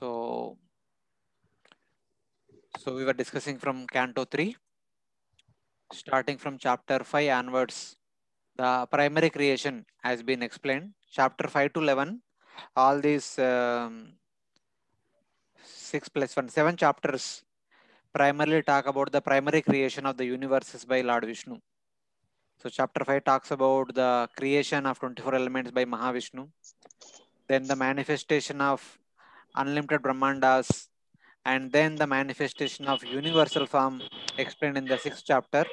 So we were discussing from Canto 3, starting from chapter 5 onwards. The primary creation has been explained. Chapter 5 to 11, all these 6 plus 1, 7 chapters primarily talk about the primary creation of the universes by Lord Vishnu. So chapter 5 talks about the creation of 24 elements by Mahavishnu. Then the manifestation of unlimited Brahmandas, and then the manifestation of universal form explained in the 6th chapter.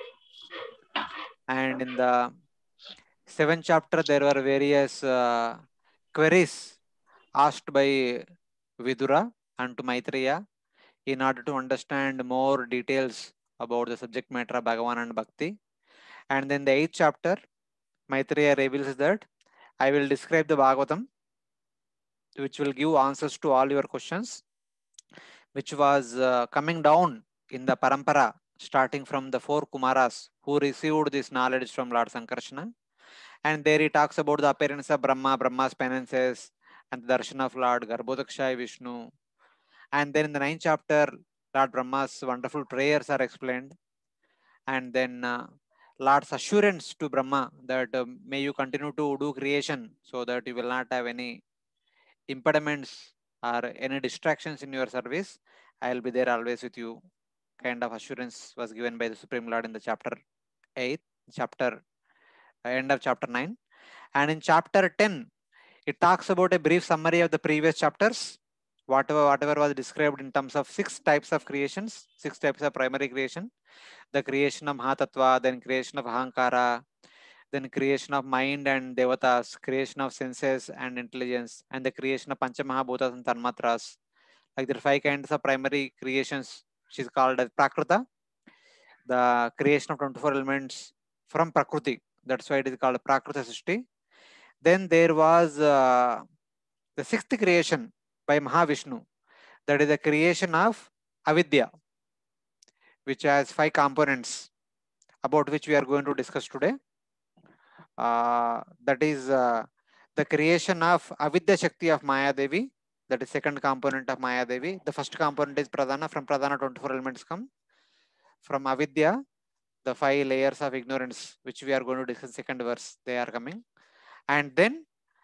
And in the 7th chapter, there were various queries asked by Vidura and to Maitreya in order to understand more details about the subject matter of Bhagavan and Bhakti. And then the 8th chapter, Maitreya reveals that I will describe the Bhagavatam, which will give answers to all your questions, which was coming down in the parampara, starting from the 4 Kumaras who received this knowledge from Lord Sankarsana. And there he talks about the appearance of Brahma, Brahma's penances, and the darshan of Lord Garbhodakshaya Vishnu. And then in the 9th chapter, Lord Brahma's wonderful prayers are explained. And then Lord's assurance to Brahma that may you continue to do creation so that you will not have any impediments or any distractions in your service. I will be there always with you. Kind of assurance was given by the Supreme Lord in the chapter 8, end of chapter 9. And in chapter 10, it talks about a brief summary of the previous chapters, whatever was described in terms of 6 types of creations, 6 types of primary creation, the creation of Mahatattva, then creation of Ahankara, then creation of mind and devatas, creation of senses and intelligence, and the creation of Panchamahabhutas and Tanmatras. Like there are 5 kinds of primary creations, which is called as Prakrita, the creation of 24 elements from Prakriti. That's why it is called Prakrita Srishti. Then there was the 6th creation by Mahavishnu, that is the creation of Avidya, which has 5 components, about which we are going to discuss today. That is the creation of Avidya Shakti of Maya Devi, that is second component of Maya Devi. The first component is Pradhana. From Pradhana 24 elements come. From Avidya, the 5 layers of ignorance, which we are going to discuss second verse, they are coming. And then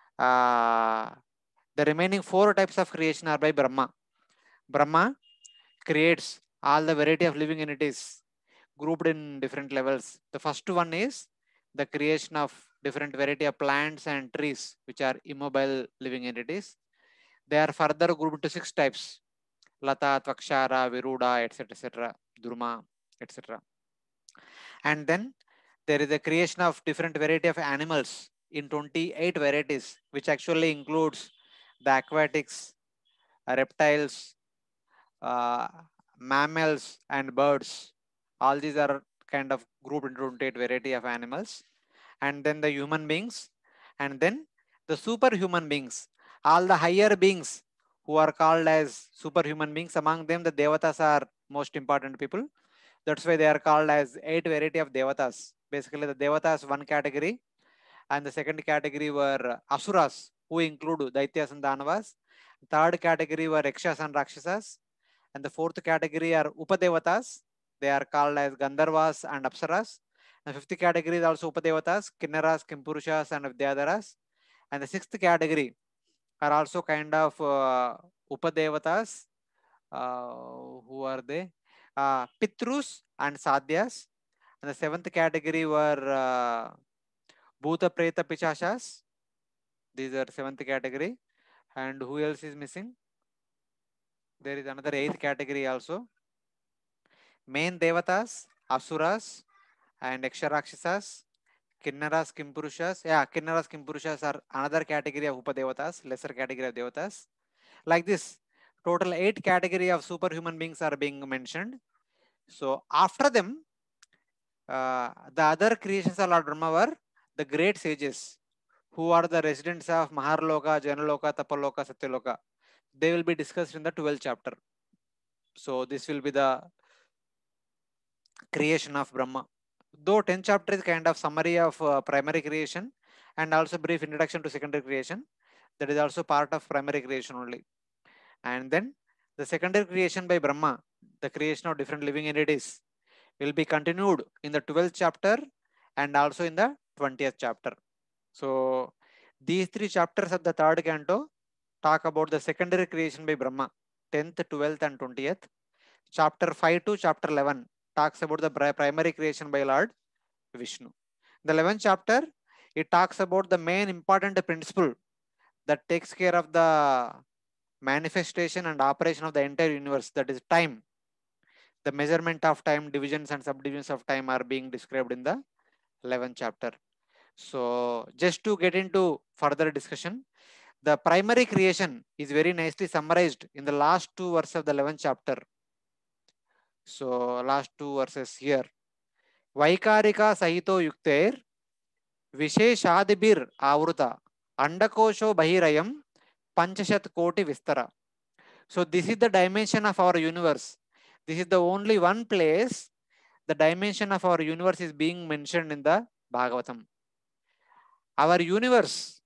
the remaining 4 types of creation are by Brahma. Brahma creates all the variety of living entities grouped in different levels. The first one is the creation of different variety of plants and trees, which are immobile living entities. They are further grouped into 6 types: Lata, Tvakshara, Viruda, etc., etc., Durma, etc. And then there is a creation of different variety of animals in 28 varieties, which actually includes the aquatics, reptiles, uh, mammals, and birds. All these are kind of grouped into 28 variety of animals. And then the human beings, and then the superhuman beings, all the higher beings who are called as superhuman beings. Among them, the devatas are most important people. That's why they are called as 8 variety of devatas. Basically, the devatas one category, and the second category were asuras, who include daityas and danavas. Third category were yakshas and rakshasas, and the fourth category are upadevatas. They are called as gandharvas and apsaras. The fifth category is also upadevatas, kinnaras, kimpurushas, and vidyadharas. And the sixth category are also kind of upadevatas. Who are they? Pitrus and sadhyas. And the seventh category were bhuta preta pichashas. These are seventh category. And who else is missing? There is another eighth category also. Main devatas, asuras, and yaksharakshasas, kinnaras, kimpurushas. Yeah, kinnaras, kimpurushas are another category of upadevatas, lesser category of devatas. Like this, total 8 category of superhuman beings are being mentioned. So after them, the other creations of Lord Brahma were the great sages, who are the residents of Maharloka, Janaloka, Tapaloka, Satyaloka. They will be discussed in the 12th chapter. So this will be the creation of Brahma. Though 10th chapter is kind of summary of primary creation and also brief introduction to secondary creation, that is also part of primary creation only. And then the secondary creation by Brahma, the creation of different living entities, will be continued in the 12th chapter and also in the 20th chapter. So these three chapters of the third canto talk about the secondary creation by Brahma, 10th, 12th and 20th. Chapter 5 to chapter 11 talks about the primary creation by Lord Vishnu. The 11th chapter, it talks about the main important principle that takes care of the manifestation and operation of the entire universe, that is time. The measurement of time, divisions and subdivisions of time are being described in the 11th chapter. So just to get into further discussion, the primary creation is very nicely summarized in the last two verses of the 11th chapter. So last two verses here. Vaikarika Sahito Yukter Visheshadibir Avruta Andakosho Bahirayam Panchashat Koti Vistara. So this is the dimension of our universe. This is the only one place the dimension of our universe is being mentioned in the Bhagavatam. Our universe,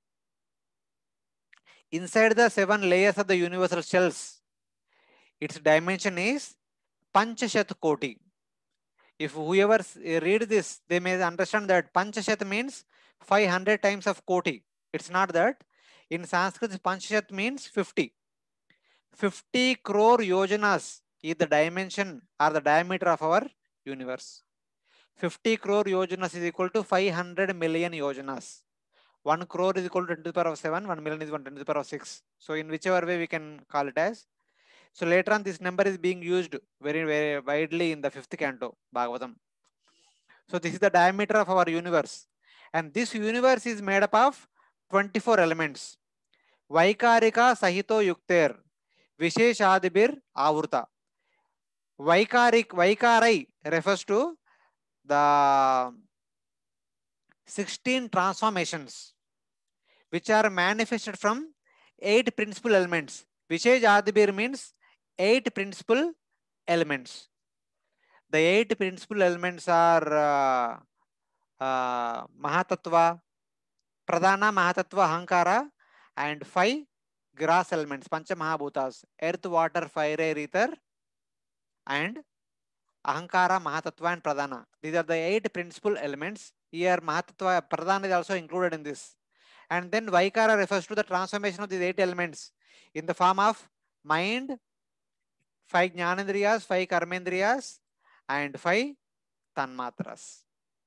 inside the 7 layers of the universal shells, its dimension is Panchashat Koti. If whoever read this, they may understand that Panchashat means 500 times of Koti. It's not that. In Sanskrit, Panchashat means 50. 50 crore yojanas is the dimension or the diameter of our universe. 50 crore yojanas is equal to 500 million yojanas. 1 crore is equal to 10 to the power of 7, 1 million is 1 10 to the power of 6. So in whichever way we can call it as. So later on this number is being used very, very widely in the 5th canto, Bhagavatam. So this is the diameter of our universe. And this universe is made up of 24 elements. Vaikarika Sahito Yukter Visheshadibir Avruta. Vaikarai refers to the 16 transformations which are manifested from 8 principal elements. Visheshadibir means 8 principal elements. The 8 principal elements are Mahatattva, Pradhana, Mahatattva, Ahankara, and 5 grass elements, Pancha Mahabhutas, earth, water, fire, air, ether, and Ahankara, Mahatattva, and Pradhana. These are the 8 principal elements. Here, Mahatattva, Pradhana is also included in this. And then Vaikara refers to the transformation of these 8 elements in the form of mind, 5 Jnanendriyas, 5 Karmendriyas, and 5 Tanmatras.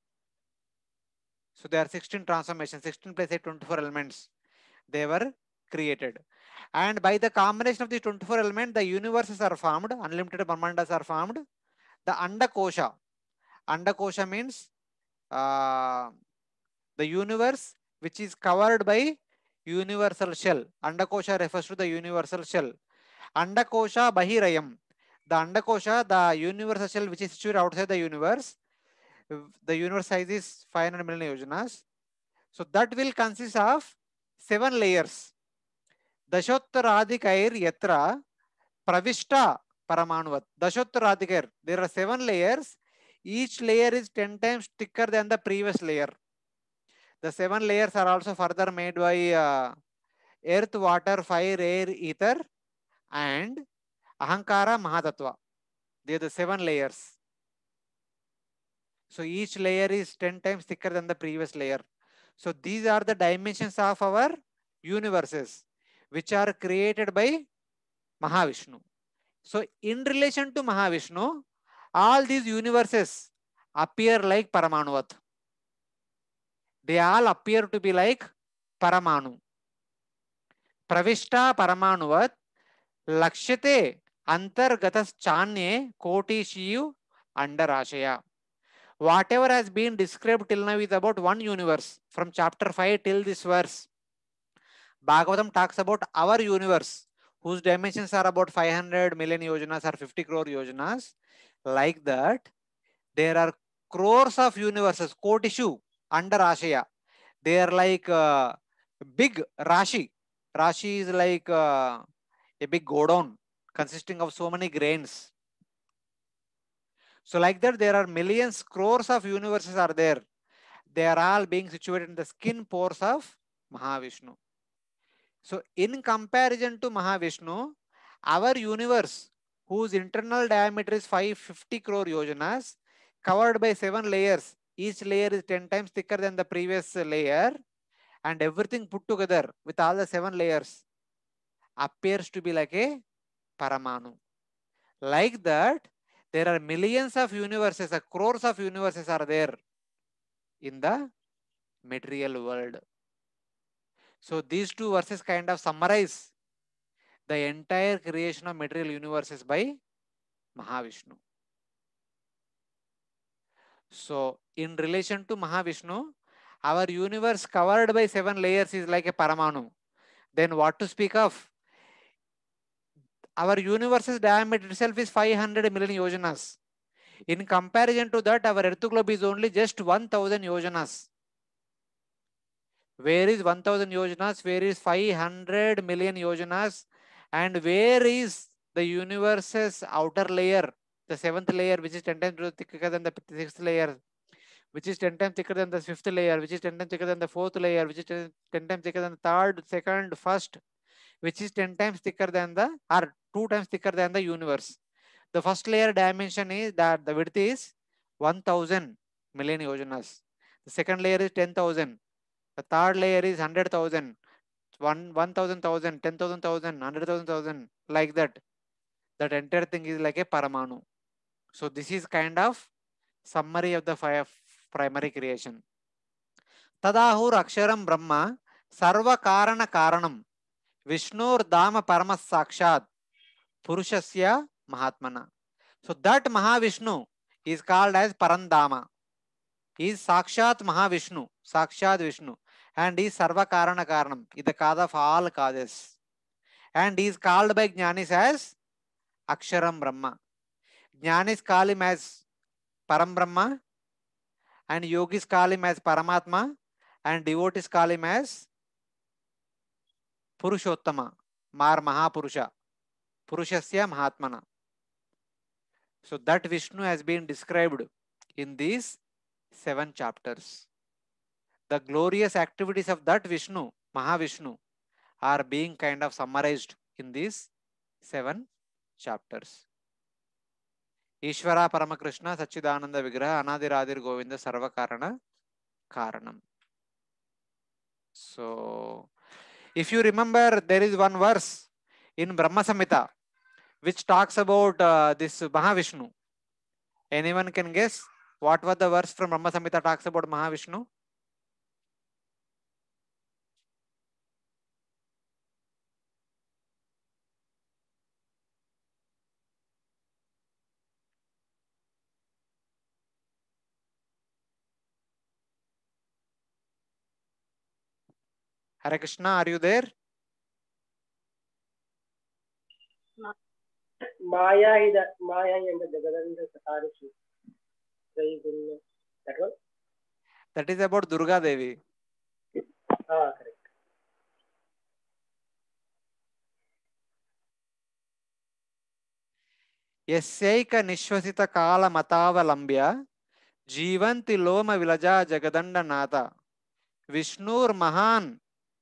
So there are 16 transformations, 16 plus 8, 24 elements. They were created. And by the combination of these 24 elements, the universes are formed, unlimited Brahmandas are formed. The Andakosha. Andakosha means the universe which is covered by universal shell. Andakosha refers to the universal shell. Andakosha Bahirayam. The Andakosha, the universal shell which is situated outside the universe size is 500 million yojanas. So that will consist of 7 layers. Dashottarādhikair yatra pravishta paramanuvat. Dashottarādhikair. There are 7 layers. Each layer is 10 times thicker than the previous layer. The 7 layers are also further made by earth, water, fire, air, ether, and Ahankara, Mahatattva. They are the 7 layers. So each layer is 10 times thicker than the previous layer. So these are the dimensions of our universes, which are created by Mahavishnu. So in relation to Mahavishnu, all these universes appear like Paramanuvat. They all appear to be like Paramanu. Pravishta Paramanuvat Lakshyate Antargatas Chanye Koti Shiv Andarashaya. Whatever has been described till now is about one universe. From chapter 5 till this verse, Bhagavatam talks about our universe, whose dimensions are about 500 million yojanas or 50 crore yojanas. Like that, there are crores of universes, Kotishu, under Ashaya. They are like big Rashi. Rashi is like a big godown consisting of so many grains. So like that, there are millions, crores of universes are there. They are all being situated in the skin pores of Mahavishnu. So in comparison to Mahavishnu, Our universe, whose internal diameter is 550 crore yojanas, covered by 7 layers. Each layer is 10 times thicker than the previous layer, and everything put together with all the 7 layers appears to be like a Paramanu. Like that, there are millions of universes, crores of universes are there in the material world. So these two verses kind of summarize the entire creation of material universes by Mahavishnu. So in relation to Mahavishnu, our universe covered by 7 layers is like a Paramanu. Then what to speak of? Our universe's diameter itself is 500 million yojanas. In comparison to that, our Earth globe is only just 1000 yojanas. Where is 1000 yojanas? Where is 500 million yojanas? And where is the universe's outer layer, the 7th layer, which is 10 times thicker than the 6th layer, which is 10 times thicker than the 5th layer, which is 10 times thicker than the 4th layer, which is 10 times thicker than the 3rd, 2nd, 1st, which is 10 times thicker than the, or 2 times thicker than the universe. The first layer dimension is that the width is 1000 million yojanas. The second layer is 10,000. The third layer is 100,000, 1,000,000, 10,000,000, 100,000, like that. That entire thing is like a Paramanu. So this is kind of summary of the primary creation. Tadahur Aksharam Brahma Sarva Karana Karanam Vishnur Dama Paramas Sakshat Purushasya Mahatmana. So that Mahavishnu is called as Parandama. He is Sakshat Mahavishnu, Sakshat Vishnu, and he is Sarva Karana Karanam, is the cause of all causes. And he is called by Jnanis as Aksharam Brahma. Jnanis call him as Param Brahma, and yogis call him as Paramatma, and devotees call him as Purushottama, Mar Mahapurusha, Purushasya Mahatmana. So that Vishnu has been described in these 7 chapters. The glorious activities of that Vishnu, Mahavishnu, are being kind of summarized in these 7 chapters. Ishvara Paramakrishna Sachidananda Vigraha Anadiradir Govinda Sarva Karana Karanam. So, if you remember, there is one verse in Brahma Samhita which talks about this Mahavishnu. Anyone can guess what was the verse from Brahma Samhita talks about Mahavishnu? Hare Krishna, are you there? Maya and the Jagadanda Satarishi. That one? That is about Durga Devi. Ah, correct. Yasyaika Nishwasita Kala Matavalambya Jivanti Loma Vilaja Jagadanda Nata Vishnur Mahan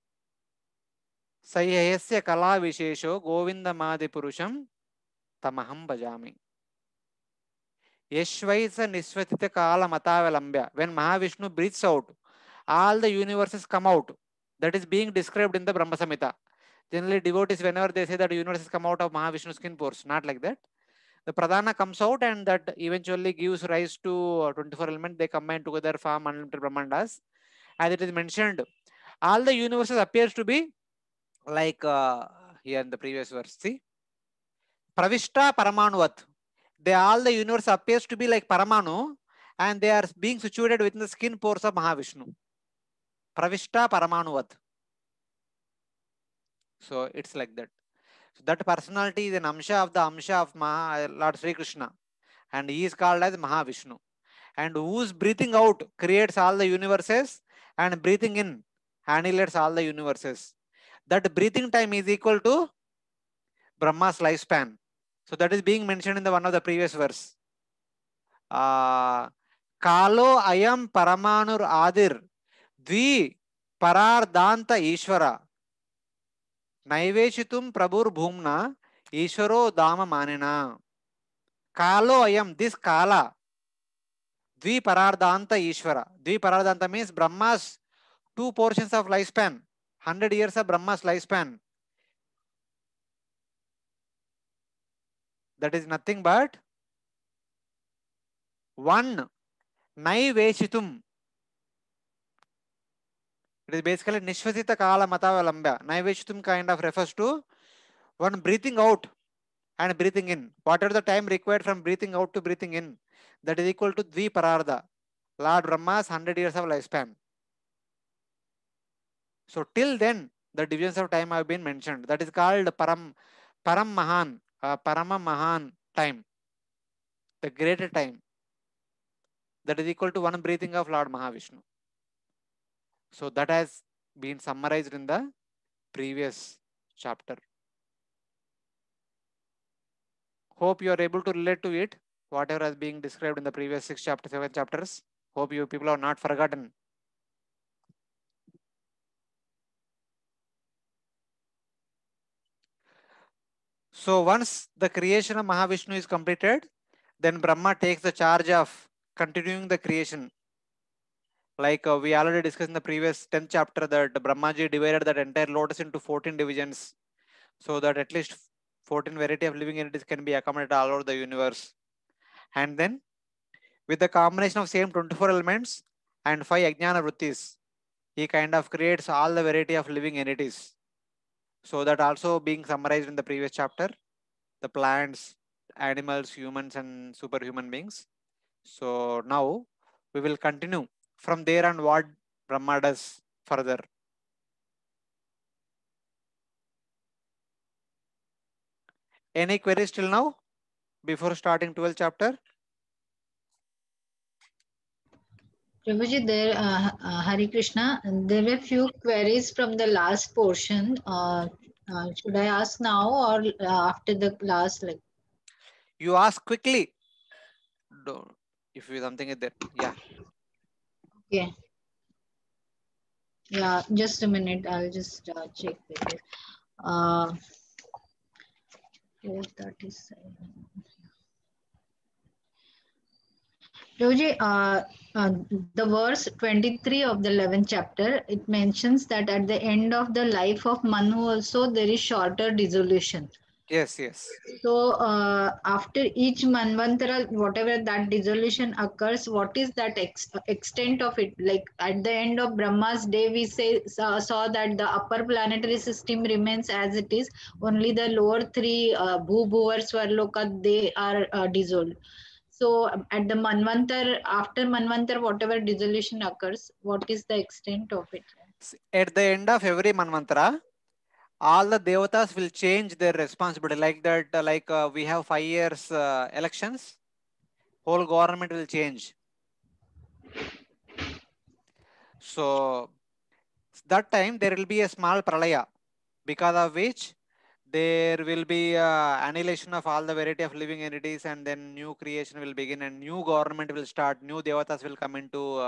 Sayasya Kala Vishesho Govinda Madi Purusham Tamaham Bajami. Yashvaisa Nishwasita Kala Matavalambya. When Mahavishnu breathes out, all the universes come out. That is being described in the Brahma Samhita. Generally, devotees, whenever they say that universes come out of Mahavishnu's skin pores, not like that. The Pradhana comes out and that eventually gives rise to 24 elements. They combine together, form unlimited Brahmandas. As it is mentioned, all the universes appears to be like here in the previous verse. See, Pravishta Paramanuvat. They all the universe appears to be like Paramanu, and they are being situated within the skin pores of Mahavishnu. Pravishta Paramanuvat. So it's like that. So that personality is an Amsha of the Amsha of Lord Sri Krishna, and he is called as Mahavishnu. And whose breathing out creates all the universes, and breathing in annihilates all the universes. That breathing time is equal to Brahma's lifespan. So that is being mentioned in the one of the previous verse. Kalo ayam paramanur adir dvi parar danta ishvara naiveshitum prabhur bhumna Ishvaro Dama Manina. Kalo Ayam, this Kala. Dviparardanta Ishvara. Dviparardanta means Brahma's two portions of lifespan. 100 years of Brahma's lifespan. That is nothing but one Naiveshitum. It is basically Nishvasita Kala Matavalambya. Naiveshitum kind of refers to one breathing out and breathing in. Whatever the time required from breathing out to breathing in, that is equal to Dvipararda. Lord Brahma's 100 years of lifespan. So till then, the divisions of time have been mentioned. That is called Param Mahan, Parama Mahan time, the greater time. That is equal to one breathing of Lord Mahavishnu. So that has been summarized in the previous chapter. Hope you are able to relate to it, whatever has been described in the previous 6 chapters, 7 chapters. Hope you people have not forgotten. So once the creation of Mahavishnu is completed, then Brahma takes the charge of continuing the creation. Like we already discussed in the previous 10th chapter that Brahmaji divided that entire lotus into 14 divisions so that at least 14 variety of living entities can be accommodated all over the universe. And then with the combination of same 24 elements and 5 Ajnana Vrittis, he kind of creates all the variety of living entities. So that also being summarized in the previous chapter, the plants, animals, humans and superhuman beings. So now we will continue from there on what Brahma does further. Any queries till now before starting 12th chapter? Prabhuji, there, Hari Krishna, there were few queries from the last portion. Should I ask now or after the last? Like, You ask quickly. Don't, if you something is there. Yeah. okay. Yeah, just a minute. I'll just check with it. 437. Prabhuji, the verse 23 of the 11th chapter, it mentions that at the end of the life of Manu also there is shorter dissolution. Yes, yes. So after each Manvantara, whatever that dissolution occurs, what is that extent of it? Like at the end of Brahma's day, we saw that the upper planetary system remains as it is. Only the lower three Bhu, Bhuvar, Swarloka, they are dissolved. So at the Manvantar, after Manvantar, whatever dissolution occurs, what is the extent of it? At the end of every Manvantara, all the devatas will change their responsibility. Like that, we have 5 years elections, whole government will change. So that time there will be a small pralaya, because of which there will be annihilation of all the variety of living entities, and then new creation will begin and new government will start, new devatas will come into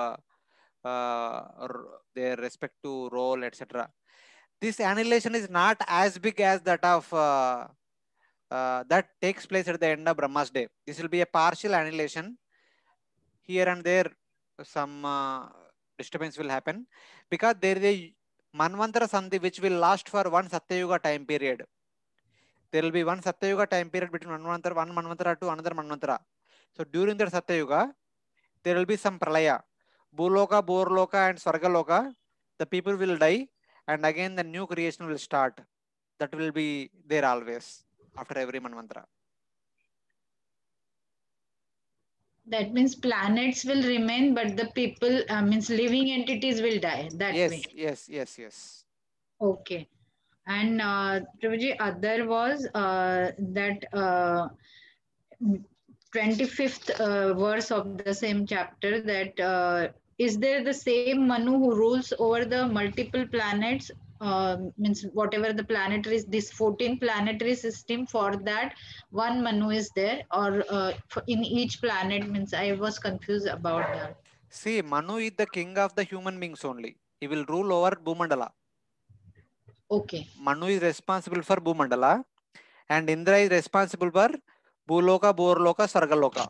their respective role, etc. This annihilation is not as big as that of that takes place at the end of Brahma's day. This will be a partial annihilation. Here and there some disturbance will happen, because there is a Manvantara Sandhi which will last for one Satyayuga time period. There will be one Satyayuga time period between one Manvantara to another Manvantara. So during that Satyayuga, there will be some Pralaya. Bhuloka, Borloka and Swargaloka, the people will die and again the new creation will start. That will be there always after every Manvantara. That means planets will remain, but the people, means living entities will die. That way. Yes. Okay. And Prabhuji, other was that 25th verse of the same chapter, that is there the same Manu who rules over the multiple planets? Means whatever the planetary, this 14 planetary system, for that one Manu is there, or in each planet, means I was confused about that. See, Manu is the king of the human beings only. He will rule over Bhumandala. Okay. Manu is responsible for Bhumandala. and Indra is responsible for Bhuloka, Borloka, Sargaloka.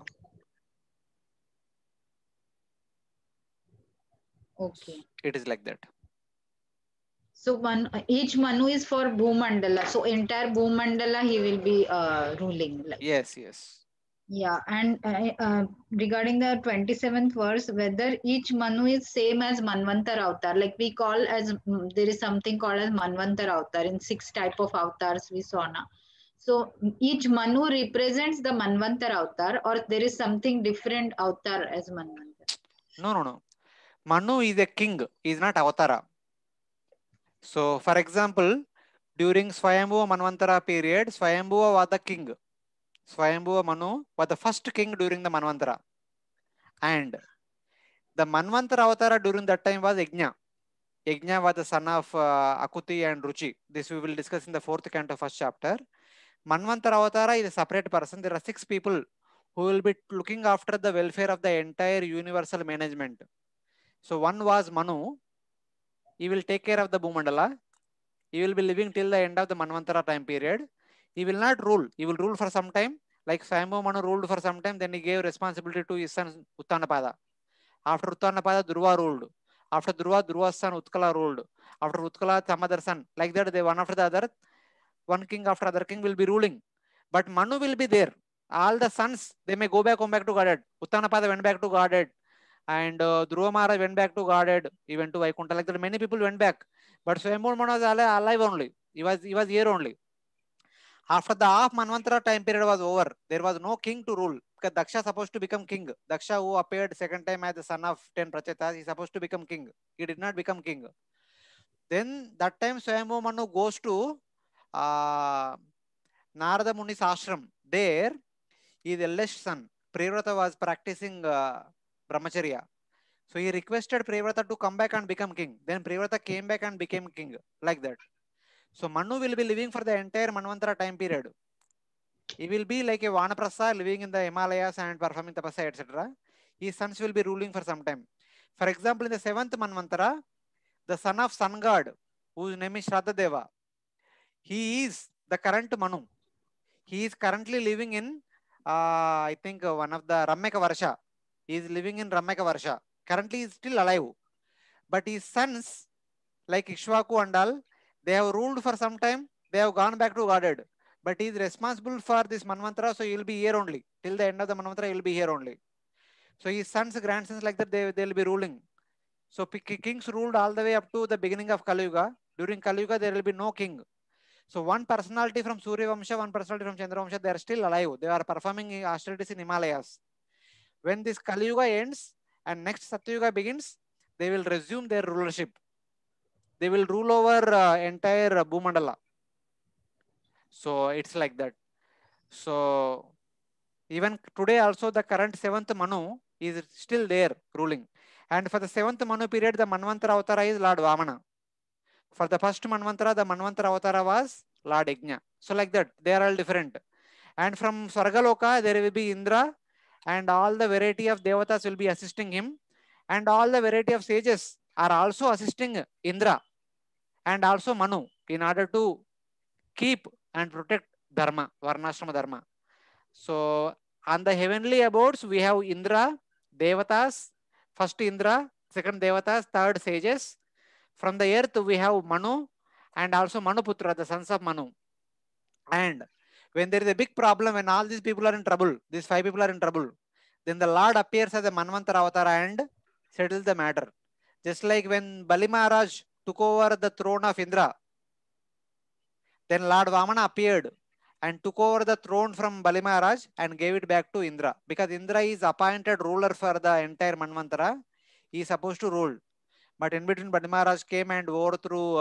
Okay. It is like that. So each Manu is for Bhumandala. So entire Bhumandala he will be ruling. Like. Yes, yes. Yeah, and regarding the 27th verse, whether each Manu is same as Manvantar avatar, like we call as there is something called as Manvantar avatar in 6 type of avatars we saw now. So each Manu represents the Manvantar avatar, or there is something different avatar as Manvantar. No. Manu is a king, he is not Avatara. So, for example, during Swayambhuva Manvantara period, Swayambhuva was the king. Swayambhuva Manu was the first king during the Manvantara. And the Manvantara Avatara during that time was Yajna. Yajna was the son of Akuti and Ruchi. This we will discuss in the 4th canto, 1st chapter. Manvantara Avatara is a separate person. There are 6 people who will be looking after the welfare of the entire universal management. So one was Manu. He will take care of the Bhumandala. He will be living till the end of the Manvantara time period. He will not rule. He will rule for some time. Like Swayambhuva Manu ruled for some time. Then he gave responsibility to his son Uttanapada. After Uttanapada, Dhruva ruled. After Dhruva, Dhruva's son Utkala ruled. After Utkala, some other son. Like that, they one after the other, one king after other king will be ruling. But Manu will be there. All the sons, they may go back to Godhead. Uttanapada went back to Godhead. And Dhruva Maharaj went back to Godhead. He went to Vaikuntha. Like that, many people went back. But Swayambhuva Manu was alive only. He was here only. After the half Manvantara time period was over, there was no king to rule. Because Daksha supposed to become king. Daksha, who appeared second time as the son of 10 Prachetas, he supposed to become king. He did not become king. Then that time Swayambhuva Manu goes to Narada Muni's ashram. There, his eldest son, Priyavrata, was practicing brahmacharya. So he requested Priyavrata to come back and become king. Then Priyavrata came back and became king. Like that. So Manu will be living for the entire Manvantara time period. He will be like a Vanaprastha living in the Himalayas and performing tapasya, etc. His sons will be ruling for some time. For example, in the 7th Manvantara, the son of sun god, whose name is Shraddha, he is the current Manu. He is currently living in, I think, one of the Ramyaka Varsha. He is living in Ramyaka Varsha. Currently, he is still alive. But his sons, like Ikshvaku and all, they have ruled for some time. They have gone back to Godhead. But he is responsible for this Manvantara, so he will be here only. Till the end of the Manvantara, he will be here only. So his sons, grandsons, like that, they will be ruling. So kings ruled all the way up to the beginning of Kali Yuga. During Kali Yuga, there will be no king. So one personality from Surya Vamsha, one personality from Chandra Vamsha, they are still alive. They are performing austerities in Himalayas. When this Kali Yuga ends and next Satya Yuga begins, they will resume their rulership. They will rule over entire Bhumandala. So it's like that. So even today also the current 7th Manu is still there ruling. And for the 7th Manu period, the Manvantara Avatara is Lord Vamana. For the first Manvantara, the Manvantara Avatara was Lord Yajna. So like that, they are all different. And from Swargaloka, there will be Indra, and all the variety of Devatas will be assisting him. And all the variety of sages are also assisting Indra and also Manu in order to keep and protect Dharma, Varnashrama Dharma. So on the heavenly abodes, we have Indra, Devatas, first Indra, second Devatas, third sages. From the earth, we have Manu and also Manuputra, the sons of Manu. And when there is a big problem, when all these people are in trouble, these 5 people are in trouble, then the Lord appears as a Manvantara avatar and settles the matter. Just like when Bali Maharaj took over the throne of Indra, then Lord Vamana appeared and took over the throne from Bali Maharaj and gave it back to Indra. Because Indra is appointed ruler for the entire Manvantara. He is supposed to rule. But in between, Bali Maharaj came and overthrew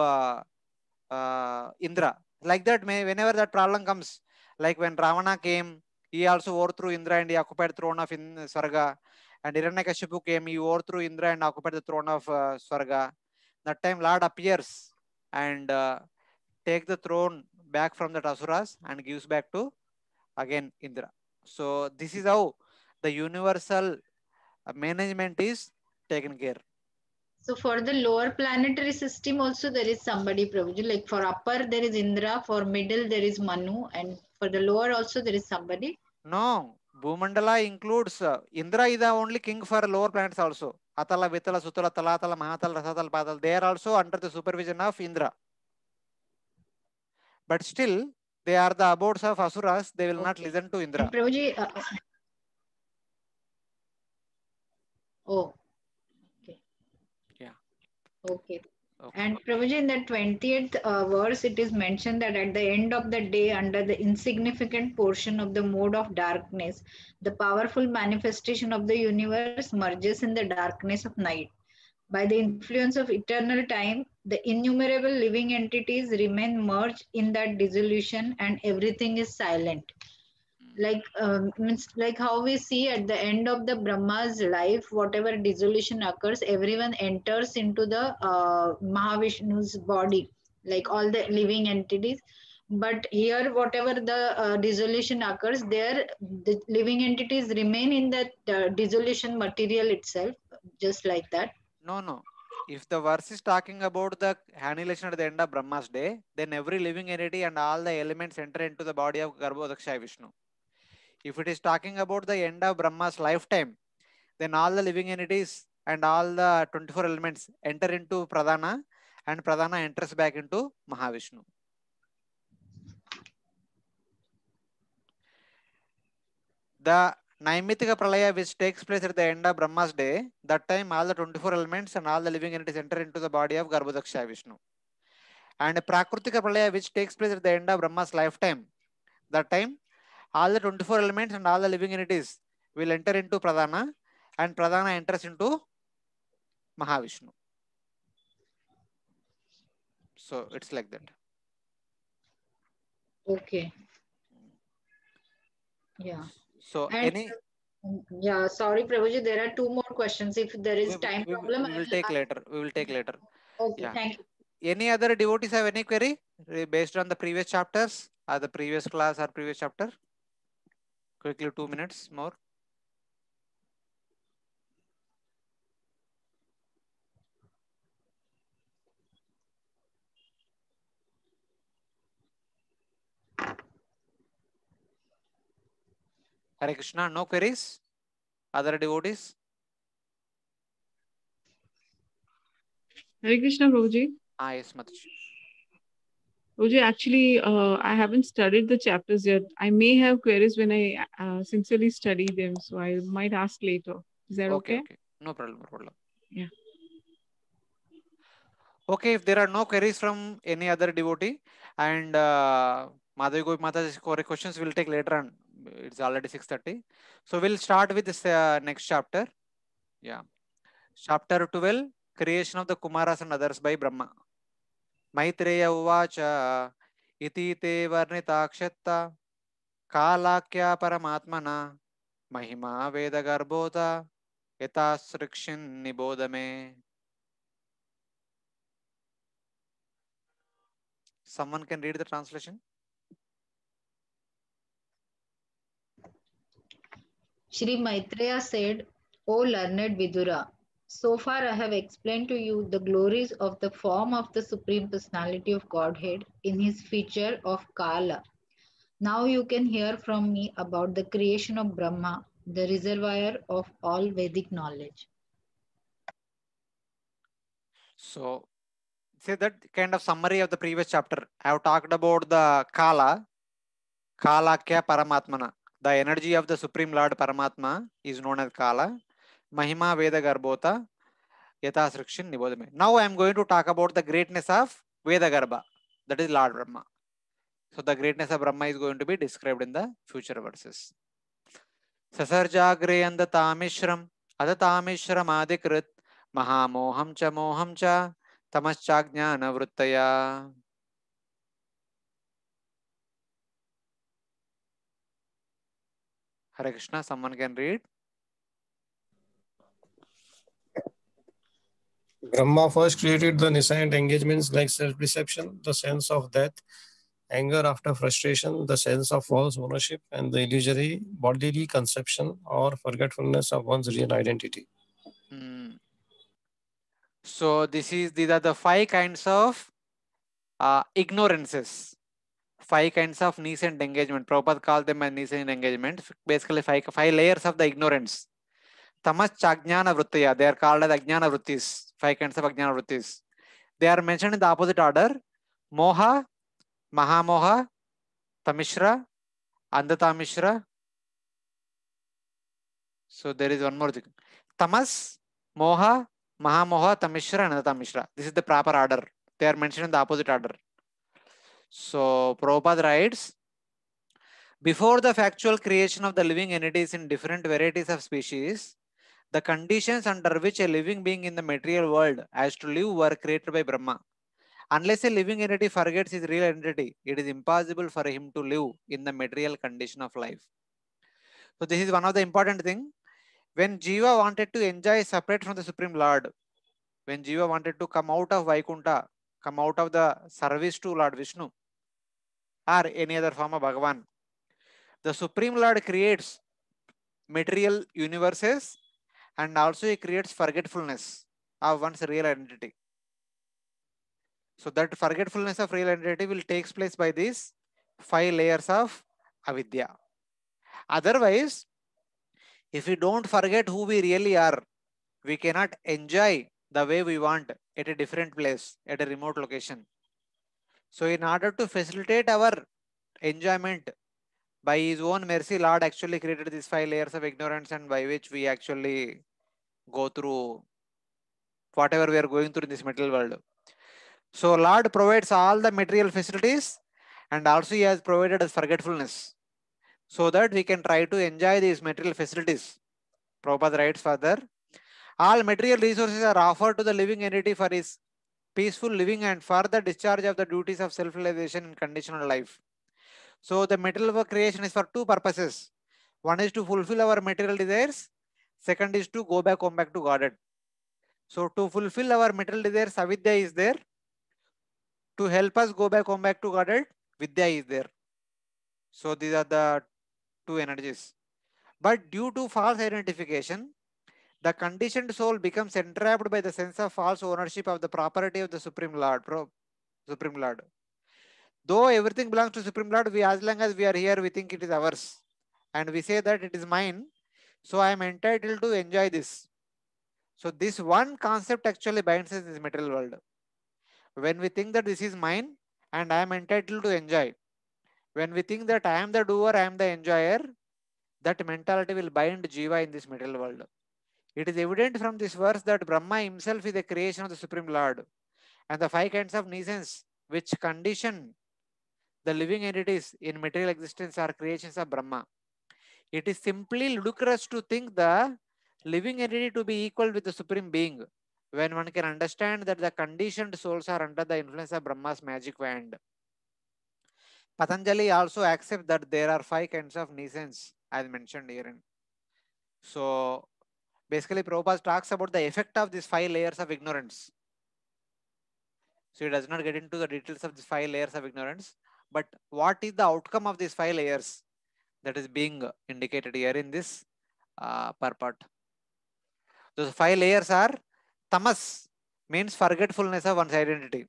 Indra. Like that, whenever that problem comes, like when Ravana came, he also overthrew Indra and he occupied the throne of Swarga. And Hiranyakashipu came, he overthrew Indra and occupied the throne of Swarga. That time Lord appears and take the throne back from the Asuras and gives back to again Indra. So this is how the universal management is taken care. So for the lower planetary system also there is somebody, Prabhuji. Like for upper there is Indra, for middle there is Manu, and for the lower also there is somebody. No, Bhumandala includes Indra is the only king for lower planets also. Atala, Vitala, Sutala, Talatala, Mahatala, Rasatal, Padal. They are also under the supervision of Indra. But still, they are the abodes of Asuras. They will not Okay. listen to And Indra. Prabhuji, oh, okay. Yeah. Okay. Okay. And Prabhuji, in the 20th verse, it is mentioned that at the end of the day, under the insignificant portion of the mode of darkness, the powerful manifestation of the universe merges in the darkness of night. By the influence of eternal time, the innumerable living entities remain merged in that dissolution and everything is silent. Like means like how we see at the end of the Brahma's life, whatever dissolution occurs, everyone enters into the Mahavishnu's body, like all the living entities. But here whatever the dissolution occurs there, the living entities remain in that dissolution material itself, just like that. No, no. If the verse is talking about the annihilation at the end of Brahma's day, then every living entity and all the elements enter into the body of Garbhodakshaya Vishnu. If it is talking about the end of Brahma's lifetime, then all the living entities and all the 24 elements enter into Pradhana, and Pradhana enters back into Mahavishnu. The Naimitika Pralaya, which takes place at the end of Brahma's day, that time all the 24 elements and all the living entities enter into the body of Garbhodakshaya Vishnu. And Prakrutika Pralaya, which takes place at the end of Brahma's lifetime, that time all the 24 elements and all the living entities will enter into Pradhana, and Pradhana enters into Mahavishnu. So it's like that. Okay. Yeah. So And yeah, sorry, Prabhuji, there are two more questions. If there is time problem, we will take later. We will take later. Okay, Yeah. thank you. Any other devotees have any query based on the previous chapters or the previous class or previous chapter? Quickly, 2 minutes more. Hare Krishna, no queries? Other devotees? Hare Krishna, Prabhuji. Ah, yes, Mataji. Prabhuji, actually, I haven't studied the chapters yet. I may have queries when I sincerely study them, so I might ask later. Is that okay? Okay. No problem, no problem. Yeah. Okay, if there are no queries from any other devotee and Madhavi Gopi Mataji's questions we'll take later on. It's already 6:30. So we'll start with this next chapter. Yeah. Chapter 12, Creation of the Kumaras and Others by Brahma. Maitreya Uvacha Iti te varnitakshatta Kalakya Paramatmana Mahima Veda Garbhota Yatasrikshin Nibodame. Someone can read the translation? Shri Maitreya said, O learned Vidura, so far I have explained to you the glories of the form of the Supreme Personality of Godhead in his feature of Kala. Now you can hear from me about the creation of Brahma, the reservoir of all Vedic knowledge. So, say that kind of summary of the previous chapter. I have talked about the Kala, Kalakya Paramatmana. The energy of the Supreme Lord Paramatma is known as Kala. Mahima Veda Garbhota, Yathasrikshin Nibodhame. Now I am going to talk about the greatness of Veda Garbha, that is Lord Brahma. So the greatness of Brahma is going to be described in the future verses. Sasarjagre Andatamishram, Adatamishram Adikrit, Mahamoham cha Tamaschajnana Vrittaya. Hare Krishna, someone can read. Brahma first created the nascent engagements like self-deception, the sense of death, anger after frustration, the sense of false ownership, and the illusory bodily conception or forgetfulness of one's real identity. So these are the 5 kinds of ignorances. 5 kinds of nascent engagement. Prabhupada called them as nascent engagement. Basically 5 layers of the ignorance. Tamas Chajnana Vrittaya. They are called as Ajnana Vrittis. 5 kinds of Ajnana Vrittis. They are mentioned in the opposite order. Moha, Mahamoha, Tamishra, Andatamishra. So there is one more thing. Tamas, Moha, Mahamoha, Tamishra, and Andatamishra. This is the proper order. They are mentioned in the opposite order. So Prabhupada writes, before the factual creation of the living entities in different varieties of species, the conditions under which a living being in the material world has to live were created by Brahma. Unless a living entity forgets his real entity, it is impossible for him to live in the material condition of life. So this is one of the important things. When Jiva wanted to enjoy separate from the Supreme Lord, when Jiva wanted to come out of Vaikunta, come out of the service to Lord Vishnu or any other form of Bhagavan, the Supreme Lord creates material universes and also he creates forgetfulness of one's real identity. So that forgetfulness of real identity will take place by these 5 layers of avidya. Otherwise, if we don't forget who we really are, we cannot enjoy the way we want at a different place, at a remote location. So in order to facilitate our enjoyment, by his own mercy, Lord actually created these 5 layers of ignorance, and by which we actually go through whatever we are going through in this material world. So Lord provides all the material facilities, and also he has provided us forgetfulness so that we can try to enjoy these material facilities. Prabhupada writes further, all material resources are offered to the living entity for his peaceful living and for the discharge of the duties of self-realization in conditional life. So the material work creation is for 2 purposes. One is to fulfill our material desires. Second is to go back home back to Godhead. So to fulfill our material desires, avidya is there. To help us go back home back to Godhead, vidya is there. So these are the 2 energies. But due to false identification, the conditioned soul becomes entrapped by the sense of false ownership of the property of the Supreme Lord. Supreme Lord. Though everything belongs to Supreme Lord, as long as we are here, we think it is ours. And we say that it is mine. So I am entitled to enjoy this. So this one concept actually binds us in this material world. When we think that this is mine and I am entitled to enjoy, when we think that I am the doer, I am the enjoyer, that mentality will bind Jiva in this material world. It is evident from this verse that Brahma himself is the creation of the Supreme Lord, and the 5 kinds of nuisance which condition the living entities in material existence are creations of Brahma. It is simply ludicrous to think the living entity to be equal with the Supreme Being when one can understand that the conditioned souls are under the influence of Brahma's magic wand. Patanjali also accepts that there are 5 kinds of nuisance as mentioned herein. So basically Prabhupada talks about the effect of these 5 layers of ignorance. So he does not get into the details of these 5 layers of ignorance, but what is the outcome of these 5 layers that is being indicated here in this purport. Those 5 layers are: tamas means forgetfulness of one's identity.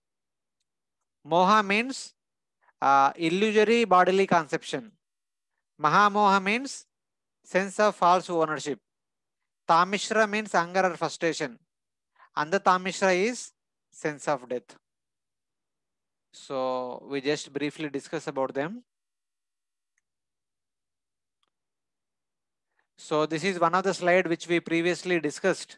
Moha means illusory bodily conception. Mahamoha means sense of false ownership. Tamishra means anger or frustration. And the Tamishra is sense of death. So we just briefly discuss about them. So this is one of the slide which we previously discussed,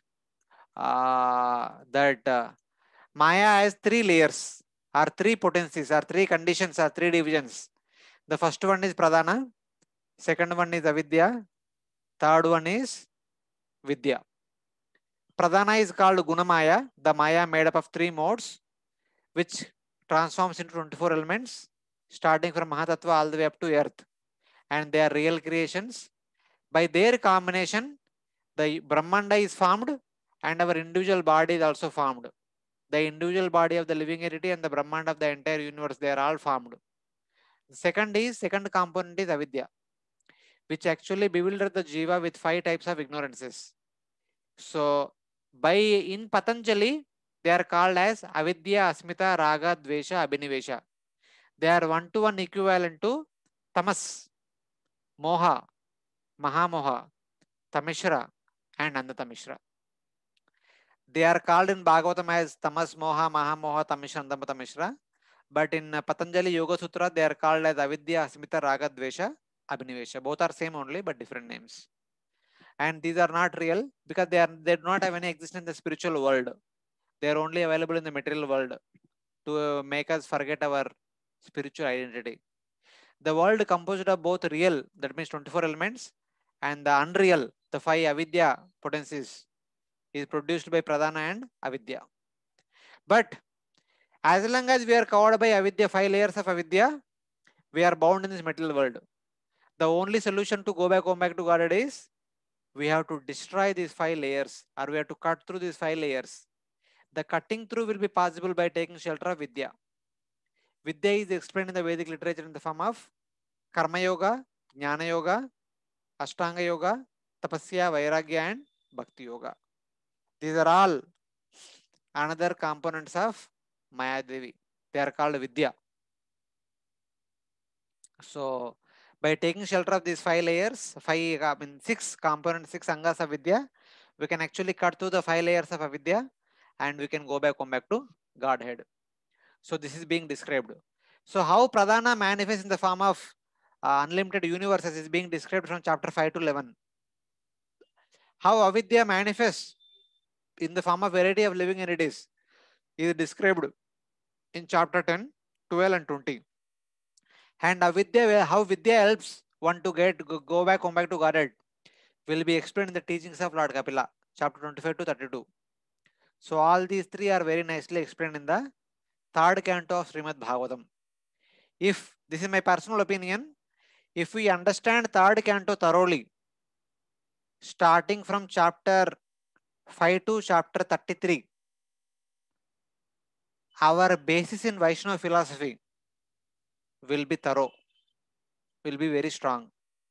that Maya has 3 layers, or 3 potencies, or 3 conditions, or 3 divisions. The first one is Pradhana, second one is Avidya, third one is Vidya. Pradhana is called Gunamaya, the Maya made up of 3 modes, which transforms into 24 elements, starting from Mahatattva all the way up to earth. And they are real creations. By their combination, the Brahmanda is formed and our individual body is also formed. The individual body of the living entity and the Brahmanda of the entire universe, they are all formed. The second component is Avidya, which actually bewilders the Jiva with 5 types of ignorances. So in Patanjali, they are called as avidya, asmita, raga, dvesha, abhinivesha. They are one-to-one equivalent to tamas, moha, mahamoha, tamishra, and andatamishra. They are called in Bhagavatam as tamas, moha, mahamoha, tamishra, andatamishra. But in Patanjali Yoga Sutra, they are called as avidya, asmita, raga, dvesha, abhinivesha. Both are same only, but different names. And these are not real because they do not have any existence in the spiritual world. They are only available in the material world to make us forget our spiritual identity. The world composed of both real, that means 24 elements, and the unreal, the 5 avidya potencies, is produced by pradhana and avidya. But as long as we are covered by avidya, 5 layers of avidya, we are bound in this material world. The only solution to go back to Godhead is we have to destroy these 5 layers, or we have to cut through these 5 layers. The cutting through will be possible by taking shelter of Vidya. Vidya is explained in the Vedic literature in the form of Karma Yoga, Jnana Yoga, Ashtanga Yoga, Tapasya, Vairagya, and Bhakti Yoga. These are all another components of Maya Devi. They are called Vidya. So, by taking shelter of these 5 layers, 6 components, 6 angas of Vidya, we can actually cut through the 5 layers of Avidya and we can come back to Godhead. So this is being described. So how Pradhana manifests in the form of unlimited universes is being described from chapter 5 to 11. How Avidya manifests in the form of variety of living entities is described in chapter 10, 12 and 20. And Avidya, how Vidya helps one to come back to Godhead will be explained in the teachings of Lord Kapila, chapter 25 to 32. So all these three are very nicely explained in the third canto of Srimad Bhagavatam. If this is my personal opinion, if we understand third canto thoroughly, starting from chapter 5 to chapter 33, our basis in Vaishnava philosophy will be thorough, will be very strong.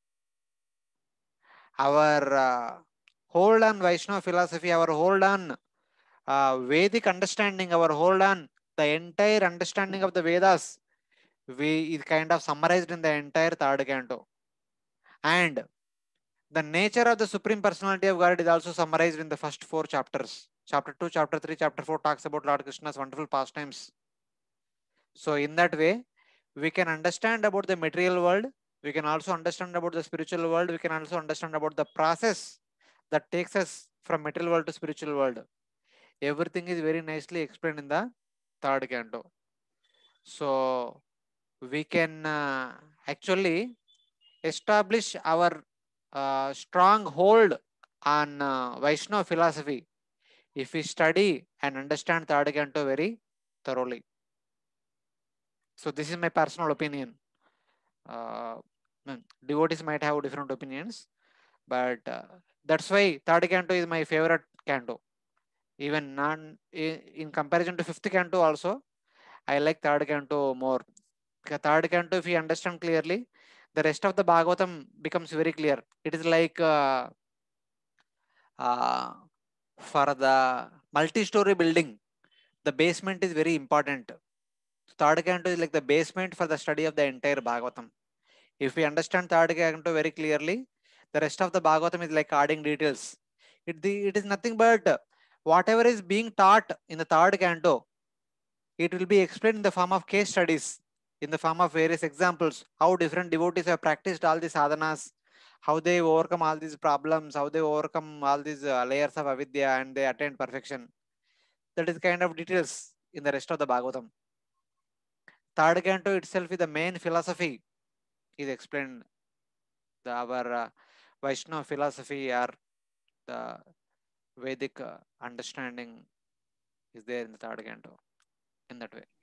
Our hold on Vaishnava philosophy, our hold on Vedic understanding, our hold on the entire understanding of the Vedas, is kind of summarized in the entire third canto. And the nature of the Supreme Personality of God is also summarized in the first 4 chapters. Chapter 2, chapter 3, chapter 4 talks about Lord Krishna's wonderful pastimes. So in that way, we can understand about the material world. We can also understand about the spiritual world. We can also understand about the process that takes us from material world to spiritual world. Everything is very nicely explained in the third canto. So we can actually establish our strong hold on Vaishnava philosophy if we study and understand third canto very thoroughly. So this is my personal opinion. Devotees might have different opinions, but that's why third canto is my favorite canto. Even in comparison to fifth canto also, I like third canto more. Third canto, if you understand clearly, the rest of the Bhagavatam becomes very clear. It is like for the multi-story building, the basement is very important. Third canto is like the basement for the study of the entire Bhagavatam. If we understand third canto very clearly, the rest of the Bhagavatam is like adding details. It is nothing but whatever is being taught in the third canto, it will be explained in the form of case studies, in the form of various examples, how different devotees have practiced all these sadhanas, how they overcome all these problems, how they overcome all these layers of avidya and they attain perfection. That is kind of details in the rest of the Bhagavatam. Third canto itself is the main philosophy is explained. Our Vaishnava philosophy or the Vedic understanding is there in the third canto in that way.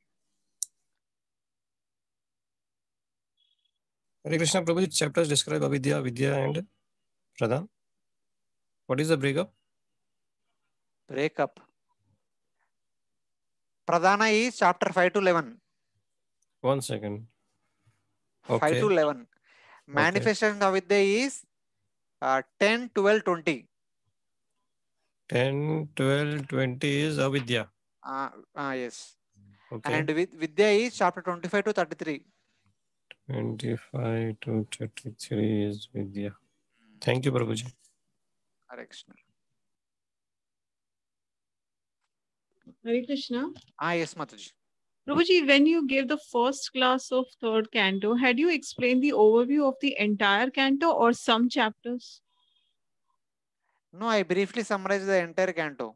Hare Krishna Prabhu, which chapters describe Avidya, Vidya and Pradhan? What is the breakup? Breakup. Pradhana is chapter 5 to 11. 1 second. 5 to 11. Manifestation of Vidya is 10, 12, 20. 10, 12, 20 is Avidya. Yes. Okay. And with Vidya is chapter 25 to 33. 25 to 33 is Vidya. Thank you, Prabhuji. Correction. Hare Krishna. Yes, Mataji. Prabhuji, when you gave the first class of third canto, had you explained the overview of the entire canto or some chapters? No, I briefly summarized the entire canto.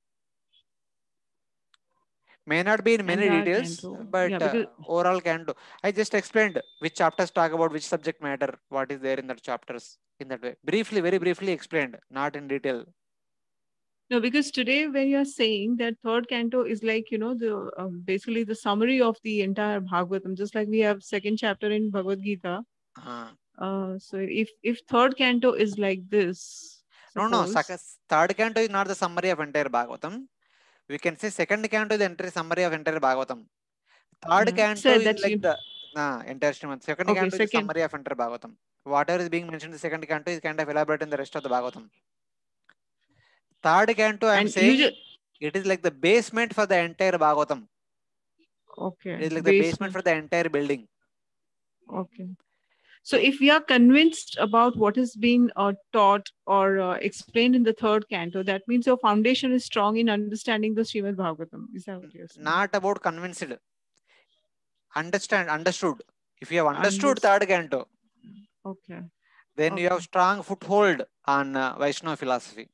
May not be in many Entire details, canto. but Yeah, because overall canto. I just explained which chapters talk about which subject matter, what is there in that chapters in that way. Briefly, very briefly explained, not in detail. no, because today when you're saying that third canto is like, you know, the basically the summary of the entire Bhagavatam, just like we have second chapter in Bhagavad Gita. So if third canto is like this, No, suppose, third canto is not the summary of entire Bhagavatam. We can say second canto is the entire summary of entire Bhagavatam. Third canto said is that like you the entire Srimad. Second okay, canto is the second. summary of entire Bhagavatam. Whatever is being mentioned in the second canto is kind of elaborate in the rest of the Bhagavatam. Third canto, I am And you saying it is like the basement for the entire Bhagavatam. okay, It is like the basement for the entire building. Okay. So if we are convinced about what is being taught or explained in the third canto, that means your foundation is strong in understanding the Srimad Bhagavatam. Is that what you're saying? Not about convinced. Understood. If you have understood third canto, okay, then you have strong foothold on Vaishnava philosophy.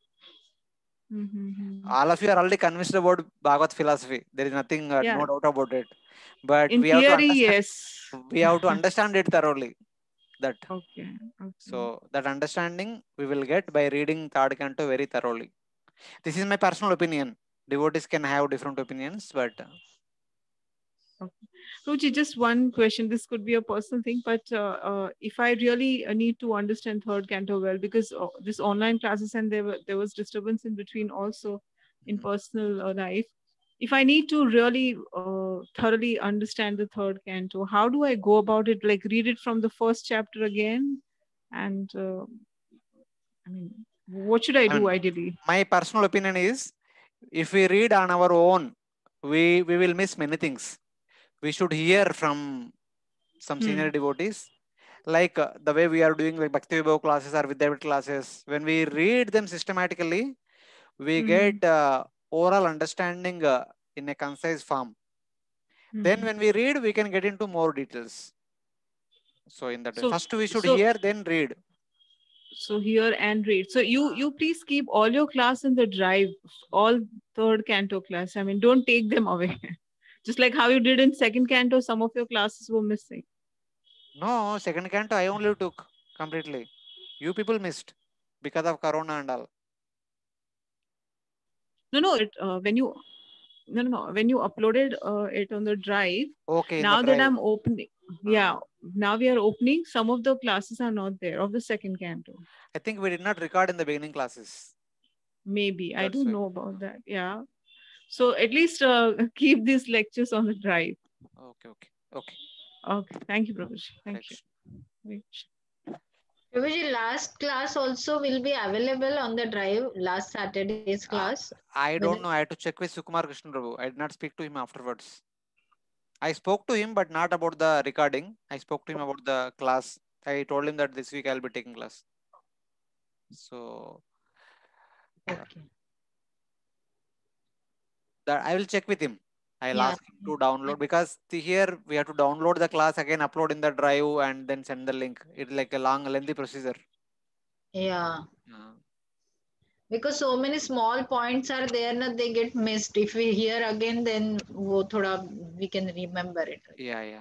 All of you are already convinced about Bhagavad philosophy. There is nothing, no doubt about it. But in we theory, have to understand, yes. We have to understand it thoroughly. That. Okay. So that understanding we will get by reading third canto very thoroughly. This is my personal opinion. Devotees can have different opinions, but. Okay. Ruchi, just one question. This could be a personal thing, but if I really need to understand third canto well, because this online classes and there was disturbance in between also in personal life. If I need to really thoroughly understand the third canto, how do I go about it? Like read it from the first chapter again, and I mean, what should I do ideally? My personal opinion is, if we read on our own, we will miss many things. We should hear from some senior devotees, like the way we are doing like Bhakti Vibhav classes or Vidyavit classes. When we read them systematically, we get overall understanding in a concise form. Then when we read, we can get into more details. So in that way, first we should hear, then read. So hear and read. So you please keep all your class in the drive, all third canto class. I mean, don't take them away. Just like how you did in second canto, some of your classes were missing. No, second canto I only took completely. You people missed because of Corona and all. No. When you when you uploaded it on the drive. Okay. Now that I'm opening, now we are opening. Some of the classes are not there of the second canto. I think we did not record in the beginning classes. Maybe I don't know about that. Yeah. So at least keep these lectures on the drive. Okay. Thank you, Prabhuji. Thank you. Prabhuji, last class also will be available on the drive. Last Saturday's class. I don't know. I had to check with Sukumar Krishna Prabhu. I did not speak to him afterwards. I spoke to him, but not about the recording. I spoke to him about the class. I told him that this week I'll be taking class. So that I will check with him. I'll ask him to download, because here we have to download the class again, upload in the drive, and then send the link. It's like a long, lengthy procedure. Yeah. Because so many small points are there, na, they get missed. If we hear again, then we can remember it. Yeah.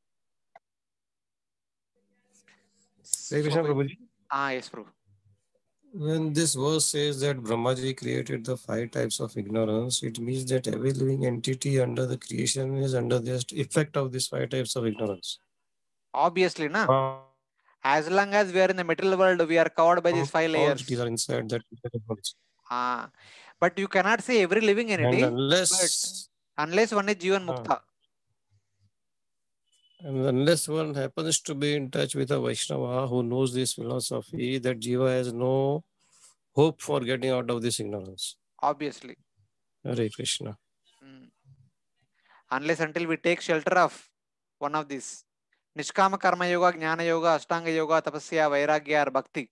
Krishna Prabhuji. Yes, Prabhu. When this verse says that Brahmaji created the 5 types of ignorance, it means that every living entity under the creation is under the effect of these 5 types of ignorance. Obviously, na. As long as we are in the material world, we are covered by these 5 layers. All entities are inside that. But you cannot say every living entity, and unless one is Jivan Mukta. And unless one happens to be in touch with a Vaishnava who knows this philosophy, that Jiva has no hope for getting out of this ignorance. Obviously. Hare Krishna. unless until we take shelter of one of these. Nishkama Karma Yoga, Jnana Yoga, Ashtanga Yoga, Tapasya, Vairagya, or Bhakti.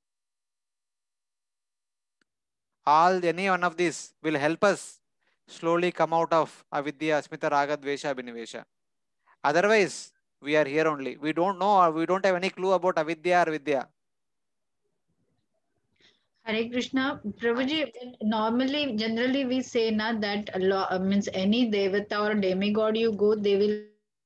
Any one of these will help us slowly come out of avidya, asmita, raga, dvesha, abhinivesha. Otherwise, we are here only. We don't know, or we don't have any clue about avidya or vidya. Hare Krishna, Prabhuji, normally, generally we say na that means any devata or demigod you go, they will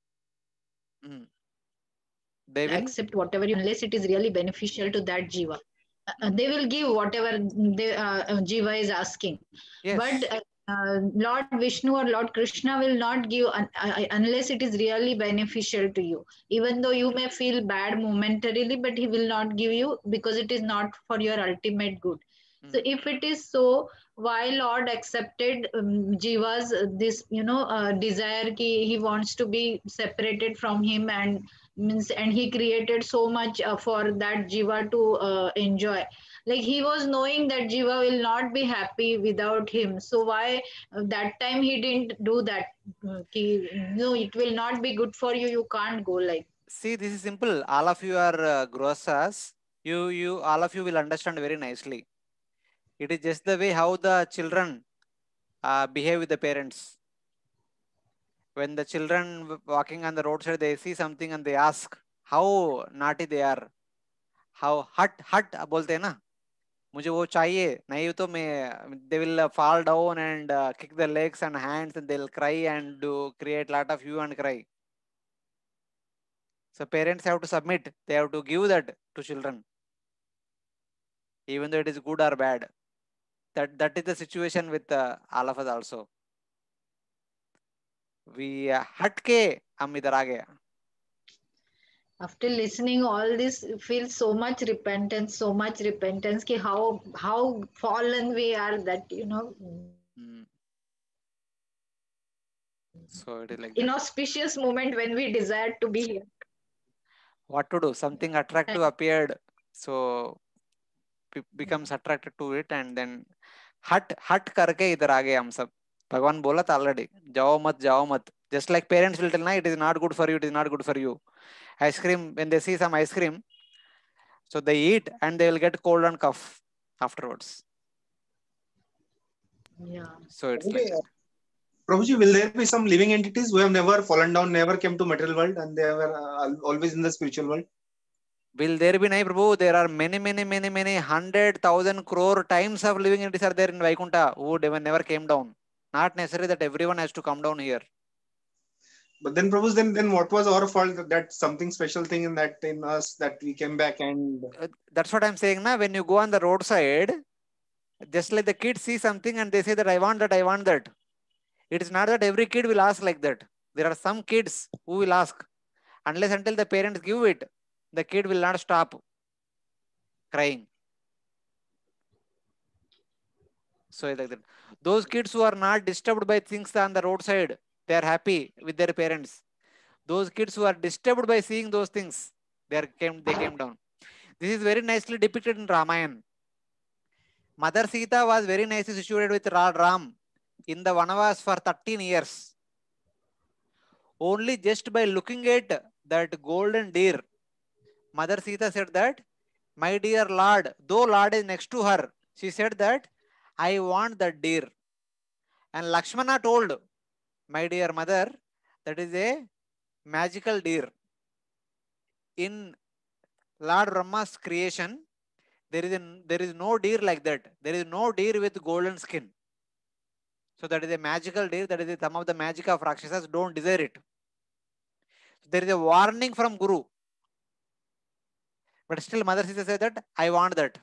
They will accept whatever you, unless it is really beneficial to that jiva. They will give whatever the jiva is asking. yes. But Lord Vishnu or Lord Krishna will not give unless it is really beneficial to you. Even though you may feel bad momentarily, but he will not give you because it is not for your ultimate good. So if it is so, why Lord accepted Jiva's this desire ki he wants to be separated from him, and means and he created so much for that Jiva to enjoy. Like he was knowing that Jiva will not be happy without him. So why that time he didn't do that? Ki, no, it will not be good for you. You can't go like. See, this is simple. All of you are grosas. All of you will understand very nicely. It is just the way how the children behave with the parents. When the children walking on the roadside, they see something and they ask how naughty they are. How hut बोलते हैं ना, मुझे वो चाहिए, नहीं तो मैं, they will fall down and kick their legs and hands and they'll cry and create lot of hue and cry. So parents have to submit. They have to give that to children, even though it is good or bad. That is the situation with all of us also. We हट के हम इधर आ गया. After listening all this, feel so much repentance ki how fallen we are, that So it is like that. inauspicious moment when we desire to be here. What to do? Something attractive appeared, so becomes attracted to it, and then हट करके इधर आ गए हम सब. भगवान बोला था already, जाओ मत. Just like parents will tell na, it is not good for you, it is not good for you. Ice cream, when they see some ice cream, so they eat and they will get cold and cough afterwards. Yeah. So it's like that. Prabhuji, will there be some living entities who have never fallen down, never came to material world, and they were always in the spiritual world? Will there be, nahi Prabhu? There are many 100,000 crore times of living entities are there in Vaikuntha who never came down. Not necessary that everyone has to come down here. But then, Prabhu, then what was our fault that something special thing in us that we came back and... That's what I'm saying, na? When you go on the roadside, just like the kids see something and they say that I want that. It is not that every kid will ask like that. There are some kids who will ask. Unless until the parents give it, the kid will not stop crying. So like that. Those kids who are not disturbed by things on the roadside, they are happy with their parents. Those kids who are disturbed by seeing those things, they came down. This is very nicely depicted in Ramayana. Mother Sita was very nicely situated with Ram in the Vanavas for 13 years. Only just by looking at that golden deer, Mother Sita said that, my dear Lord, though Lord is next to her, she said that, I want that deer. And Lakshmana told, my dear mother, that is a magical deer. In Lord Brahma's creation, there is no deer like that. There is no deer with golden skin. So that is a magical deer. That is some of the magic of Rakshasas. Don't desire it. There is a warning from Guru. But still Mother Sita said that, I want that.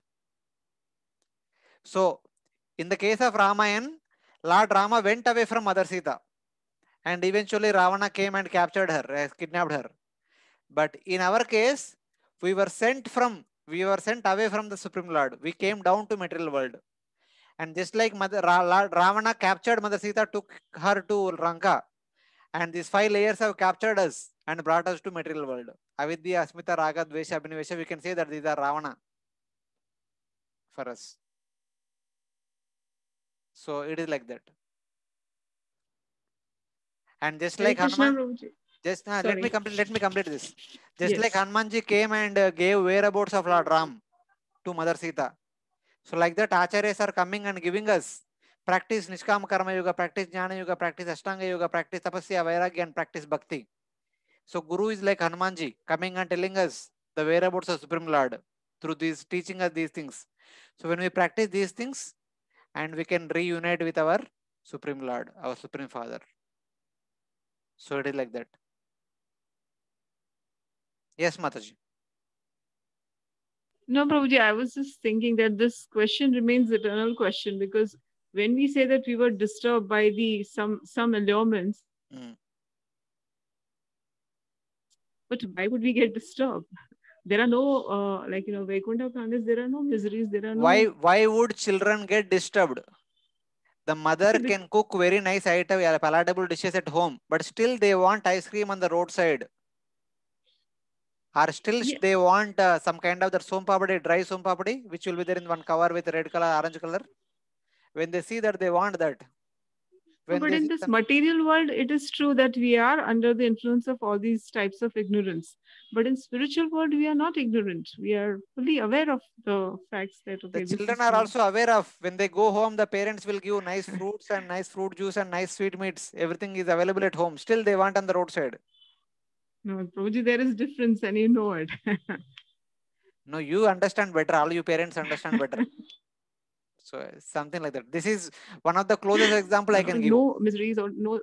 So in the case of Ramayana, Lord Rama went away from Mother Sita. And eventually Ravana came and captured her, kidnapped her. But in our case, we were sent away from the Supreme Lord. We came down to material world. And just like Ravana captured Mother Sita, took her to Lanka. And these 5 layers have captured us and brought us to material world. Avidya, Asmita, Raga, Dvesha, Abhinivesha, we can say that these are Ravana for us. So it is like that. And just Hare like Krishna, Hanuman, Prabhuji. just let Sorry. me complete this. Just like Yes. Hanumanji came and gave whereabouts of Lord Ram to Mother Sita. So like that, Acharyas are coming and giving us practice Nishkama Karma Yoga, practice Jnana Yoga, practice Ashtanga Yoga, practice Tapasya, Vairagya, and practice Bhakti. So Guru is like Hanumanji coming and telling us the whereabouts of Supreme Lord through these, teaching us these things. So when we practice these things, and we can reunite with our Supreme Lord, our Supreme Father. So it is like that. Yes, Mataji. No, Prabhuji, I was just thinking that this question remains eternal question, because when we say that we were disturbed by the some allurements, but why would we get disturbed? There are no like Vaikuntha planets, there are no miseries, there are no. Why would children get disturbed? The mother can cook very nice item, palatable dishes at home, but still they want ice cream on the roadside. Or still they want some kind of the som papadi, dry som papadi, which will be there in one cover with red color, orange color. When they see that, they want that. No, but in this material world, it is true that we are under the influence of all these types of ignorance. But in spiritual world, we are not ignorant. We are fully aware of the facts that, okay, the children are also aware of, when they go home, the parents will give nice fruits and nice fruit juice and nice sweet meats. Everything is available at home. Still they want on the roadside. No, Prabhuji, there is difference and you know it. No, you understand better. All you parents understand better. So something like that. This is one of the closest example I can give. No miseries or no.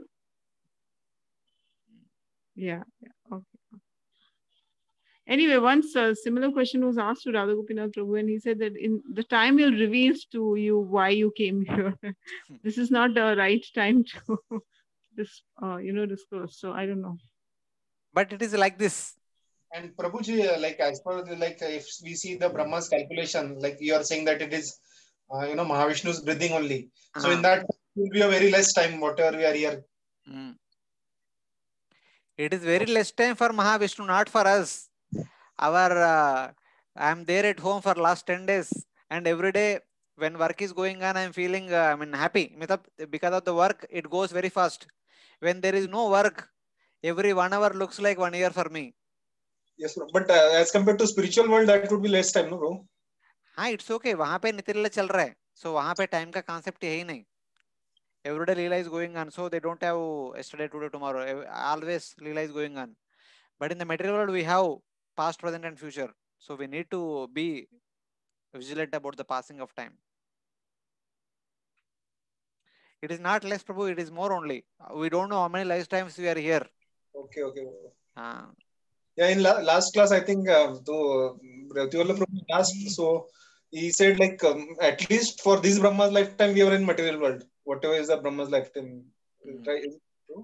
Yeah. Okay. Anyway, once a similar question was asked to Radha Gopinath Prabhu, and he said that in the time will reveal to you why you came here. This is not the right time to disclose. So I don't know. But it is like this. And Prabhuji, like as per if we see the Brahma's calculation, like you are saying that it is Mahavishnu's breathing only. So in that it will be a very less time, whatever we are here. It is very less time for Mahavishnu, not for us. I am there at home for last 10 days, and every day when work is going on, I am feeling happy. Because of the work, it goes very fast. When there is no work, every 1 hour looks like 1 year for me. Yes, but as compared to spiritual world, that would be less time, no, bro? हाँ, it's okay. वहाँ पे नित्य लीला चल रहा है, so वहाँ पे time का concept है ही नहीं. Every day Leela is going on, so they don't have yesterday, today, tomorrow. Always Leela is going on. But in the material world, we have past, present, and future. So we need to be vigilant about the passing of time. It is not less, Prabhu, it is more only. We don't know how many lifetimes we are here. Okay. Yeah, in last class, I think Ratiwalla Prabhu asked, so he said like at least for this Brahma's lifetime, we are in material world. Whatever is the Brahma's lifetime. Right? Is it true?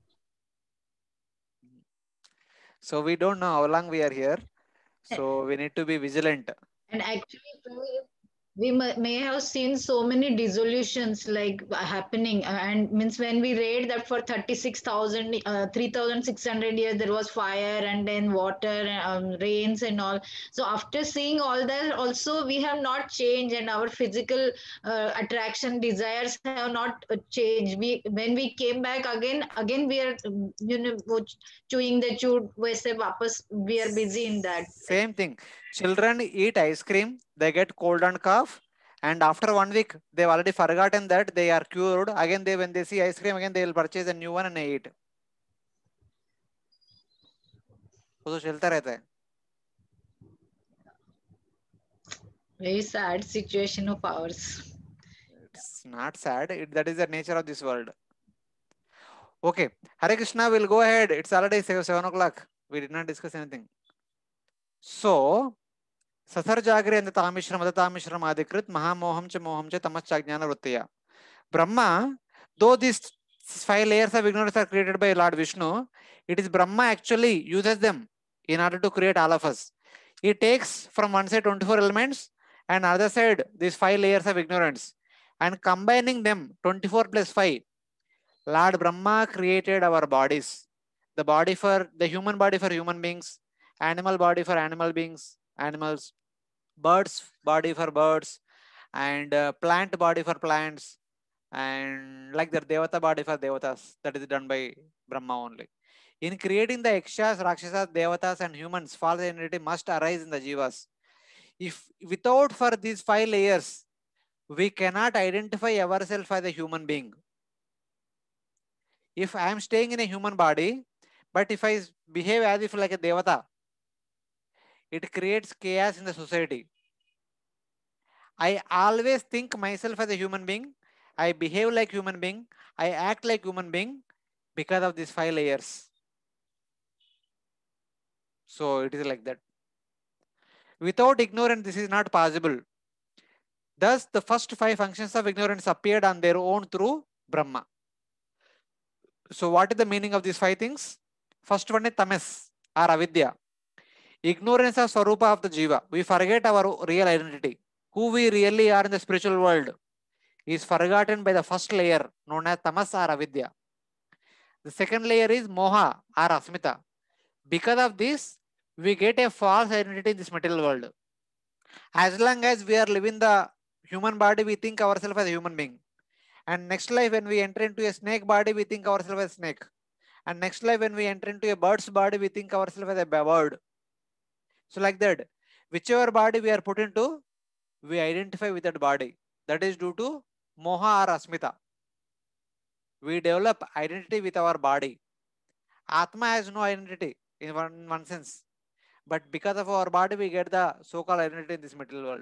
So we don't know how long we are here. So we need to be vigilant. And actually, we may have seen so many dissolutions like happening, and means when we read that for 36,000 3,600 years there was fire and then water, rains and all. So after seeing all that, also we have not changed, and our physical attraction desires have not changed. When we came back again we are chewing the chew. वैसे वापस we are busy in that. Same thing. Children eat ice cream, they get cold and cough, and after 1 week they've already forgotten that they are cured. Again, when they see ice cream again, they will purchase a new one and they eat. वो तो चलता रहता है. Very sad situation of ours. It's not sad. That is the nature of this world. Okay, Hare Krishna, will go ahead. It's already 7 o'clock. We did not discuss anything. So, Sathar Jagre and the Tamishram, Tamishram Adikrit, Mahamoham Cha Moham Cha Tamachajnana Vruttaya. Brahma, though these 5 layers of ignorance are created by Lord Vishnu, it is Brahma actually uses them in order to create all of us. He takes from one side 24 elements and other side these 5 layers of ignorance, and combining them 24 plus 5, Lord Brahma created our bodies. The human body for human beings, animal body for animal beings, animals, birds body for birds, and plant body for plants, and like the Devata body for Devatas, that is done by Brahma only. In creating the Yakshas, Rakshasas, Devatas and humans, false identity must arise in the Jivas. If without for these 5 layers, we cannot identify ourselves as a human being. If I am staying in a human body, but if I behave as if like a Devata, it creates chaos in the society. I always think myself as a human being. I behave like human being. I act like human being because of these 5 layers. So it is like that. Without ignorance, this is not possible. Thus, the first 5 functions of ignorance appeared on their own through Brahma. So what is the meaning of these 5 things? First one is tamas or avidya. Ignorance of Swarupa of the Jiva. We forget our real identity. Who we really are in the spiritual world is forgotten by the first layer known as tamas or avidya. The second layer is moha or asmita. Because of this, we get a false identity in this material world. As long as we are living the human body, we think ourselves as a human being. And next life, when we enter into a snake body, we think ourselves as a snake. And next life, when we enter into a bird's body, we think ourselves as a bird. So like that, whichever body we are put into, we identify with that body. That is due to moha or asmita. We develop identity with our body. Atma has no identity in one sense. But because of our body, we get the so-called identity in this material world.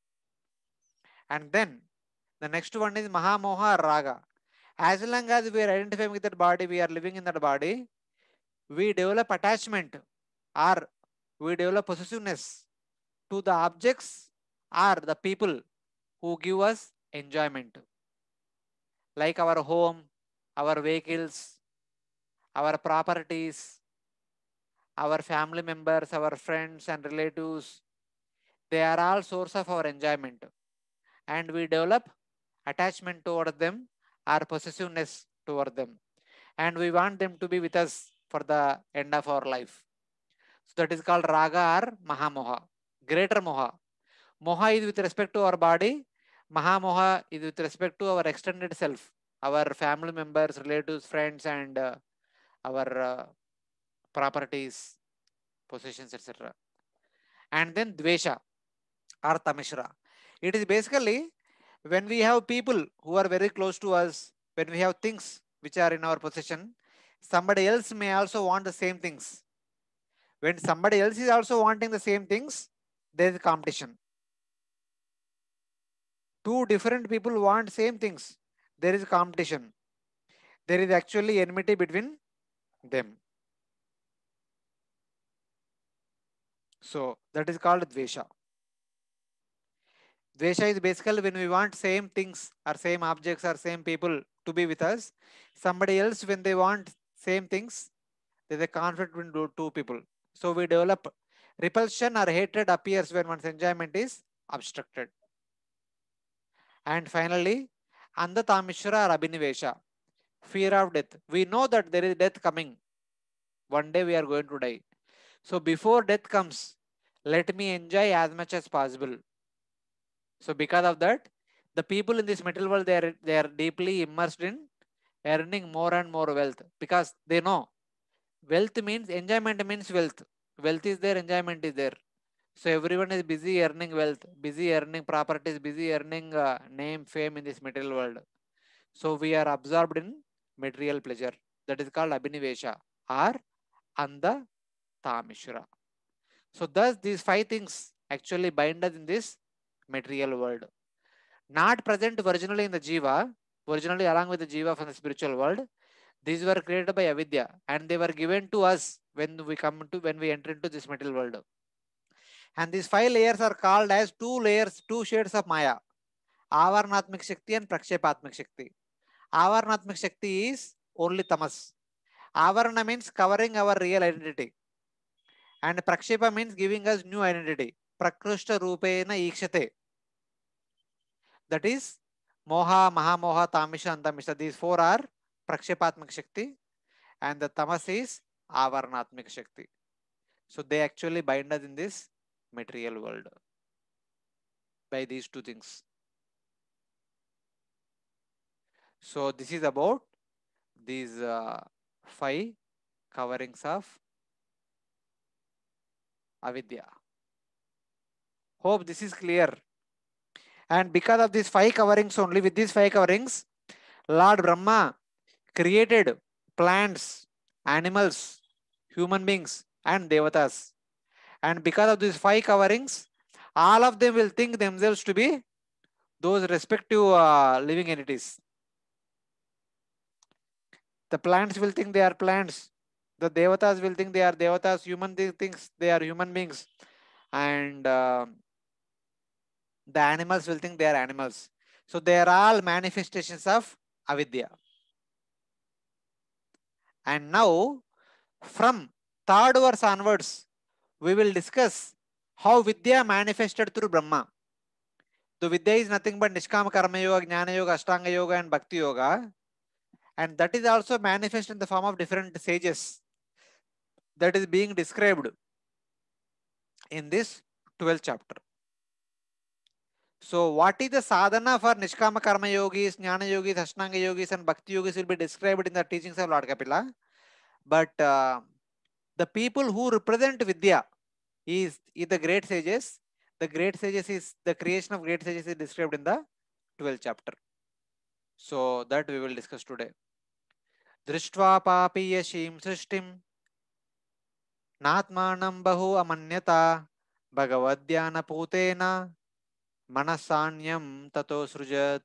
And then the next one is Mahamoha or Raga. As long as we are identifying with that body, we are living in that body, we develop attachment or we develop possessiveness to the objects or the people who give us enjoyment. Like our home, our vehicles, our properties, our family members, our friends and relatives, they are all source of our enjoyment. And we develop attachment toward them or possessiveness toward them. And we want them to be with us for the end of our life. So that is called Raga or Mahamoha. Greater Moha. Moha is with respect to our body. Mahamoha is with respect to our extended self, our family members, relatives, friends, and our properties, possessions, etc. And then Dvesha or Tamishra. It is basically when we have people who are very close to us, when we have things which are in our possession, somebody else may also want the same things. When somebody else is also wanting the same things, there is competition. Two different people want same things. There is competition. There is actually enmity between them. So that is called Dvesha. Dvesha is basically when we want same things or same objects or same people to be with us. Somebody else, when they want same things, there is a conflict between two people. So we develop repulsion or hatred appears when one's enjoyment is obstructed. And finally, Andhatamishra or Abhinivesha, fear of death. We know that there is death coming. One day we are going to die. So before death comes, let me enjoy as much as possible. So because of that, the people in this material world, they are deeply immersed in earning more and more wealth because they know wealth means enjoyment means wealth. Wealth is there, enjoyment is there. So everyone is busy earning wealth, busy earning properties, busy earning name, fame in this material world. So we are absorbed in material pleasure. That is called Abhinivesha or Andha Tamishra. So thus these 5 things actually bind us in this material world. Not present originally in the Jiva, originally along with the Jiva from the spiritual world. These were created by Avidya and they were given to us when we enter into this material world. And these 5 layers are called as 2 layers, 2 shades of Maya. Avarnatmik Shakti and Prakshepatmik Shakti. Avarnatmik Shakti is only tamas. Avarna means covering our real identity. And Prakshepa means giving us new identity. Prakrushta Rupena Ikshate. That is Moha, Mahamoha, Tamisha, and Tamisha. These 4 are Prakshepatmik Shakti. And the tamas is Avarnatmik Shakti. So they actually bind us in this material world by these 2 things. So this is about these 5 coverings of avidya. Hope this is clear. And because of these 5 coverings only, with these 5 coverings, Lord Brahma created plants, animals, human beings, and devatas. And because of these 5 coverings, all of them will think themselves to be those respective living entities. The plants will think they are plants. The devatas will think they are devatas. Human thinks they are human beings. And the animals will think they are animals. So they are all manifestations of avidya. And now from third verse onwards, we will discuss how Vidya manifested through Brahma. The Vidya is nothing but Nishkama Karma Yoga, Jnana Yoga, Ashtanga Yoga, and Bhakti Yoga. And that is also manifest in the form of different sages that is being described in this 12th chapter. So, what is the sadhana for Nishkama Karma Yogis, Jnana Yogis, Ashtanga Yogis, and Bhakti Yogis will be described in the teachings of Lord Kapila. But the people who represent Vidya is the great sages. The great sages is the creation of great sages is described in the 12th chapter. So that we will discuss today. Drishtva papiyashim srishtim natmanam bahu amanyata bhagavadyana putena manasanyam tato srujat.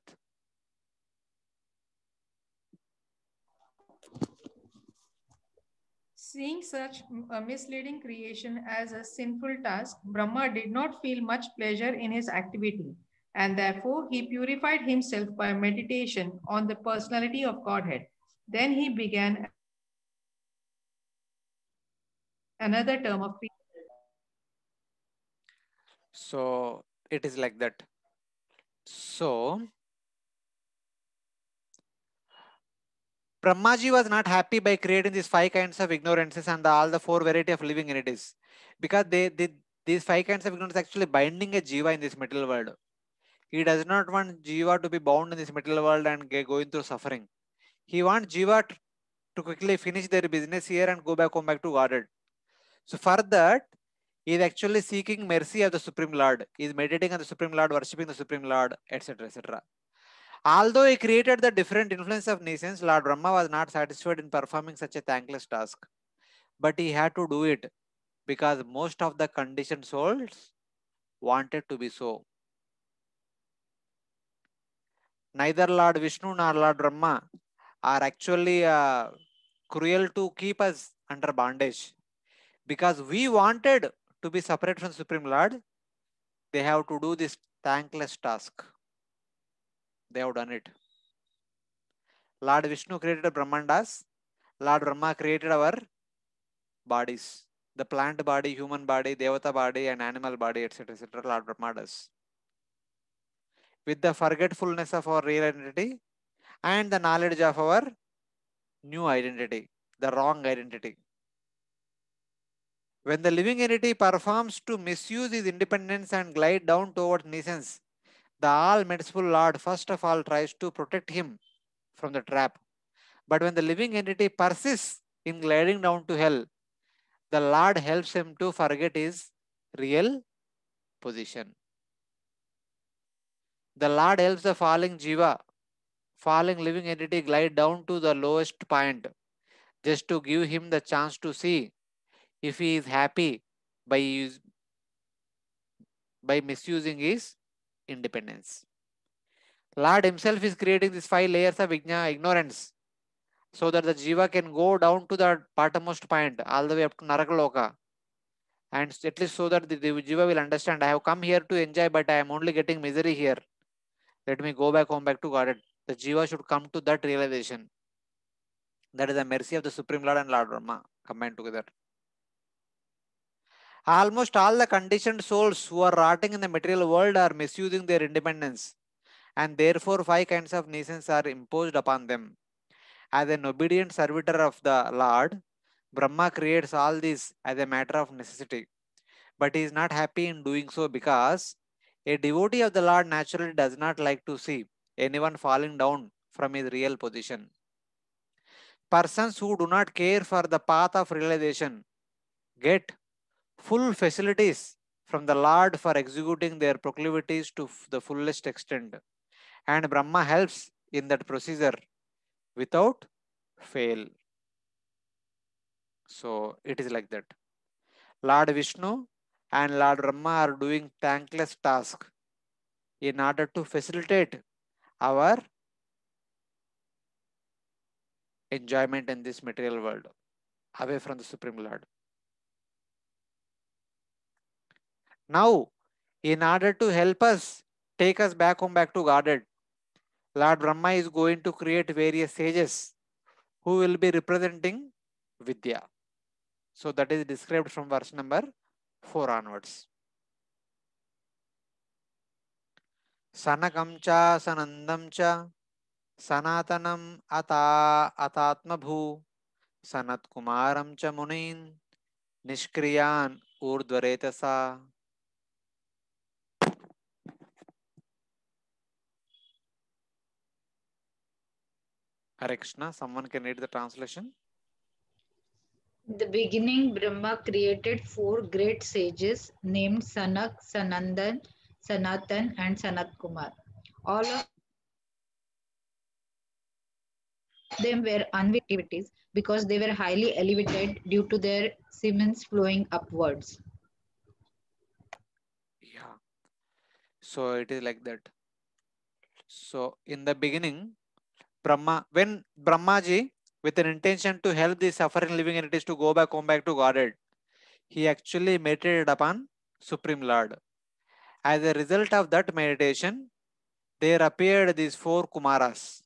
Seeing such a misleading creation as a sinful task, Brahma did not feel much pleasure in his activity, and therefore he purified himself by meditation on the personality of Godhead. Then he began another term of creation. So it is like that. So Brahmaji was not happy by creating these 5 kinds of ignorances and all the 4 variety of living entities, because these 5 kinds of ignorance actually binding a jiva in this material world. He does not want jiva to be bound in this material world and going through suffering. He wants jiva to quickly finish their business here and go back to Godhead. So for that, he is actually seeking mercy of the Supreme Lord. He is meditating on the Supreme Lord, worshipping the Supreme Lord, etc. etc. Although he created the different influence of nations, Lord Brahma was not satisfied in performing such a thankless task. But he had to do it because most of the conditioned souls wanted to be so. Neither Lord Vishnu nor Lord Brahma are actually cruel to keep us under bondage. Because we wanted to be separate from Supreme Lord, they have to do this thankless task. They have done it. Lord Vishnu created Brahmandas. Lord Brahma created our bodies. The plant body, human body, Devata body, and animal body, etc. etc. Lord Brahma does. With the forgetfulness of our real identity and the knowledge of our new identity, the wrong identity. When the living entity performs to misuse his independence and glide down towards nescience, the all-merciful Lord first of all tries to protect him from the trap. But when the living entity persists in gliding down to hell, the Lord helps him to forget his real position. The Lord helps the falling jiva, falling living entity glide down to the lowest point, just to give him the chance to see if he is happy by misusing his independence. Lord himself is creating these 5 layers of ignorance so that the jiva can go down to the bottommost point all the way up to Narakaloka, and at least so that the jiva will understand, I have come here to enjoy, but I am only getting misery here. Let me go back home, back to God. The jiva should come to that realization. That is the mercy of the Supreme Lord and Lord Brahma combined together. Almost all the conditioned souls who are rotting in the material world are misusing their independence, and therefore 5 kinds of nations are imposed upon them. As an obedient servitor of the Lord, Brahma creates all this as a matter of necessity. But he is not happy in doing so because a devotee of the Lord naturally does not like to see anyone falling down from his real position. Persons who do not care for the path of realization get full facilities from the Lord for executing their proclivities to the fullest extent. And Brahma helps in that procedure without fail. So it is like that. Lord Vishnu and Lord Brahma are doing thankless task in order to facilitate our enjoyment in this material world away from the Supreme Lord. Now, in order to help us take us back home, back to Godhead, Lord Brahma is going to create various sages who will be representing Vidya. So that is described from verse number 4 onwards. Sanakam cha sanandam cha sanatanam atatmabhu sanat kumaram cha munin nishkriyan urdvaretasa. Hare Krishna, someone can read the translation. In the beginning, Brahma created 4 great sages named Sanak, Sanandan, Sanatan, and Sanat Kumar. All of them were unwitting activities because they were highly elevated due to their semens flowing upwards. Yeah. So it is like that. So in the beginning, when Brahmaji, with an intention to help the suffering living entities to go back home, back to Godhead, he actually meditated upon Supreme Lord. As a result of that meditation, there appeared these 4 Kumaras.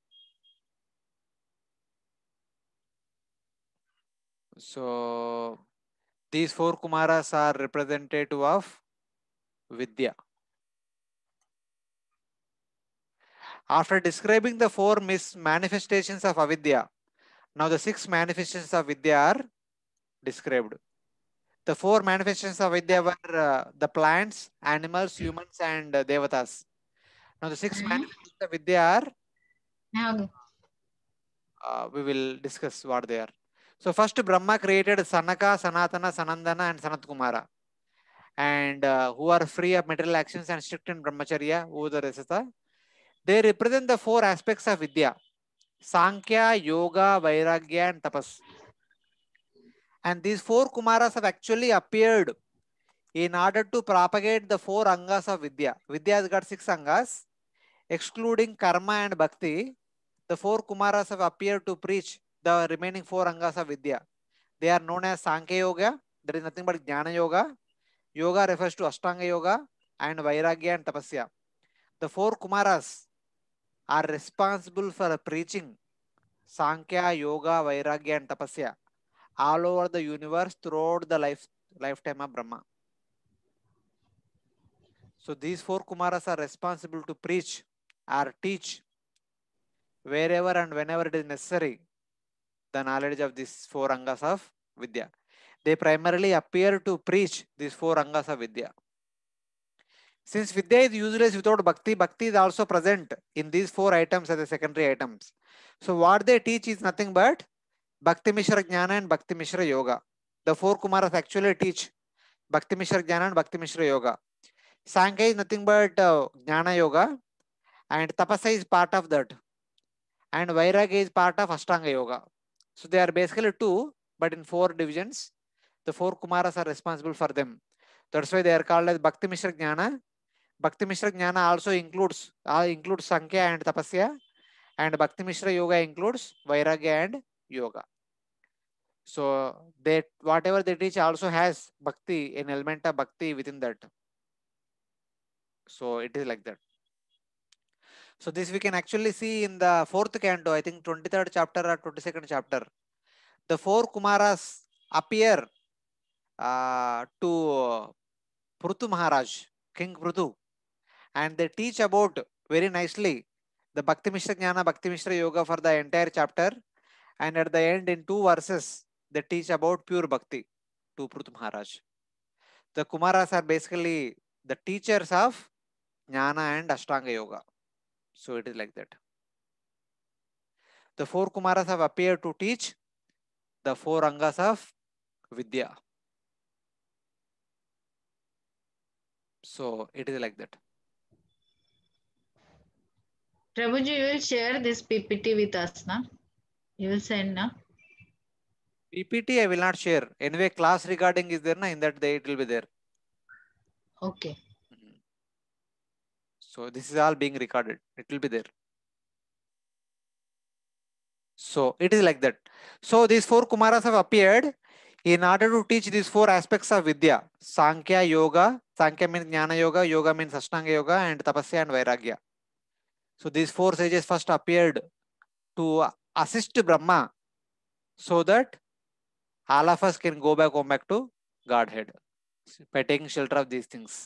So these 4 Kumaras are representative of Vidya. After describing the 4 manifestations of Avidya, now the 6 manifestations of Vidya are described. The 4 manifestations of Vidya were the plants, animals, humans, and devatas. Now the 6 manifestations of Vidya are, we will discuss what they are. So first Brahma created Sanaka, Sanatana, Sanandana, and Sanat Kumara, and who are free of material actions and strict in Brahmacharya, Udarasata. They represent the 4 aspects of Vidya: Sankhya, Yoga, Vairagya, and Tapas. And these 4 Kumaras have actually appeared in order to propagate the 4 Angas of Vidya. Vidya has got 6 Angas, excluding Karma and Bhakti. The 4 Kumaras have appeared to preach the remaining 4 Angas of Vidya. They are known as Sankhya Yoga, that is nothing but Jnana Yoga. Yoga refers to Ashtanga Yoga, and Vairagya and Tapasya. The 4 Kumaras are responsible for preaching Sankhya, Yoga, Vairagya, and Tapasya all over the universe throughout the lifetime of Brahma. So these 4 Kumaras are responsible to preach or teach wherever and whenever it is necessary the knowledge of these 4 Angas of Vidya. They primarily appear to preach these 4 Angas of Vidya. Since Vidya is useless without Bhakti, Bhakti is also present in these 4 items as the secondary items. So what they teach is nothing but Bhakti Mishra Jnana and Bhakti Mishra Yoga. The 4 Kumaras actually teach Bhakti Mishra Jnana and Bhakti Mishra Yoga. Sankhya is nothing but Jnana Yoga, and Tapasya is part of that. And Vairagya is part of Ashtanga Yoga. So they are basically 2, but in 4 divisions. The 4 Kumaras are responsible for them. That's why they are called as Bhakti Mishra Jnana. Bhakti Mishra Jnana also includes Sankhya and Tapasya, and Bhakti Mishra Yoga includes Vairagya and Yoga. So whatever they teach also has Bhakti, an element of Bhakti within that. So it is like that. So this we can actually see in the 4th canto, I think 23rd chapter or 22nd chapter. The 4 Kumaras appear to Prutu Maharaj, King Prutu, and they teach about very nicely the Bhakti Mishra Jnana, Bhakti Mishra Yoga for the entire chapter, and at the end in 2 verses they teach about pure Bhakti to Prutu Maharaj. The Kumaras are basically the teachers of Jnana and Ashtanga Yoga. So it is like that. the four Kumaras have appeared to teach the four Angas of Vidya. So it is like that. Prabhuji, you will share this PPT with us, na? You will send, na? PPT I will not share. Anyway, class recording is there, na? In that day it will be there. Okay. So this is all being recorded. It will be there. So it is like that. So these four Kumaras have appeared in order to teach these four aspects of Vidya. Sankhya, Yoga. Sankhya means Jnana Yoga. Yoga means Ashtanga Yoga, and Tapasya and Vairagya. So these four sages first appeared to assist Brahma so that all of us can go back to Godhead by taking shelter of these things.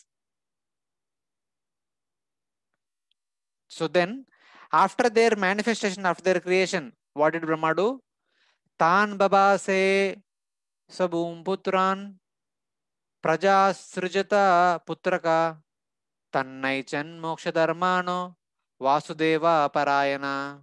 So then, after their manifestation, after their creation, what did Brahma do? Tan babase sabum putran praja srijata putraka tannaichan moksha dharmano vasudeva parayana.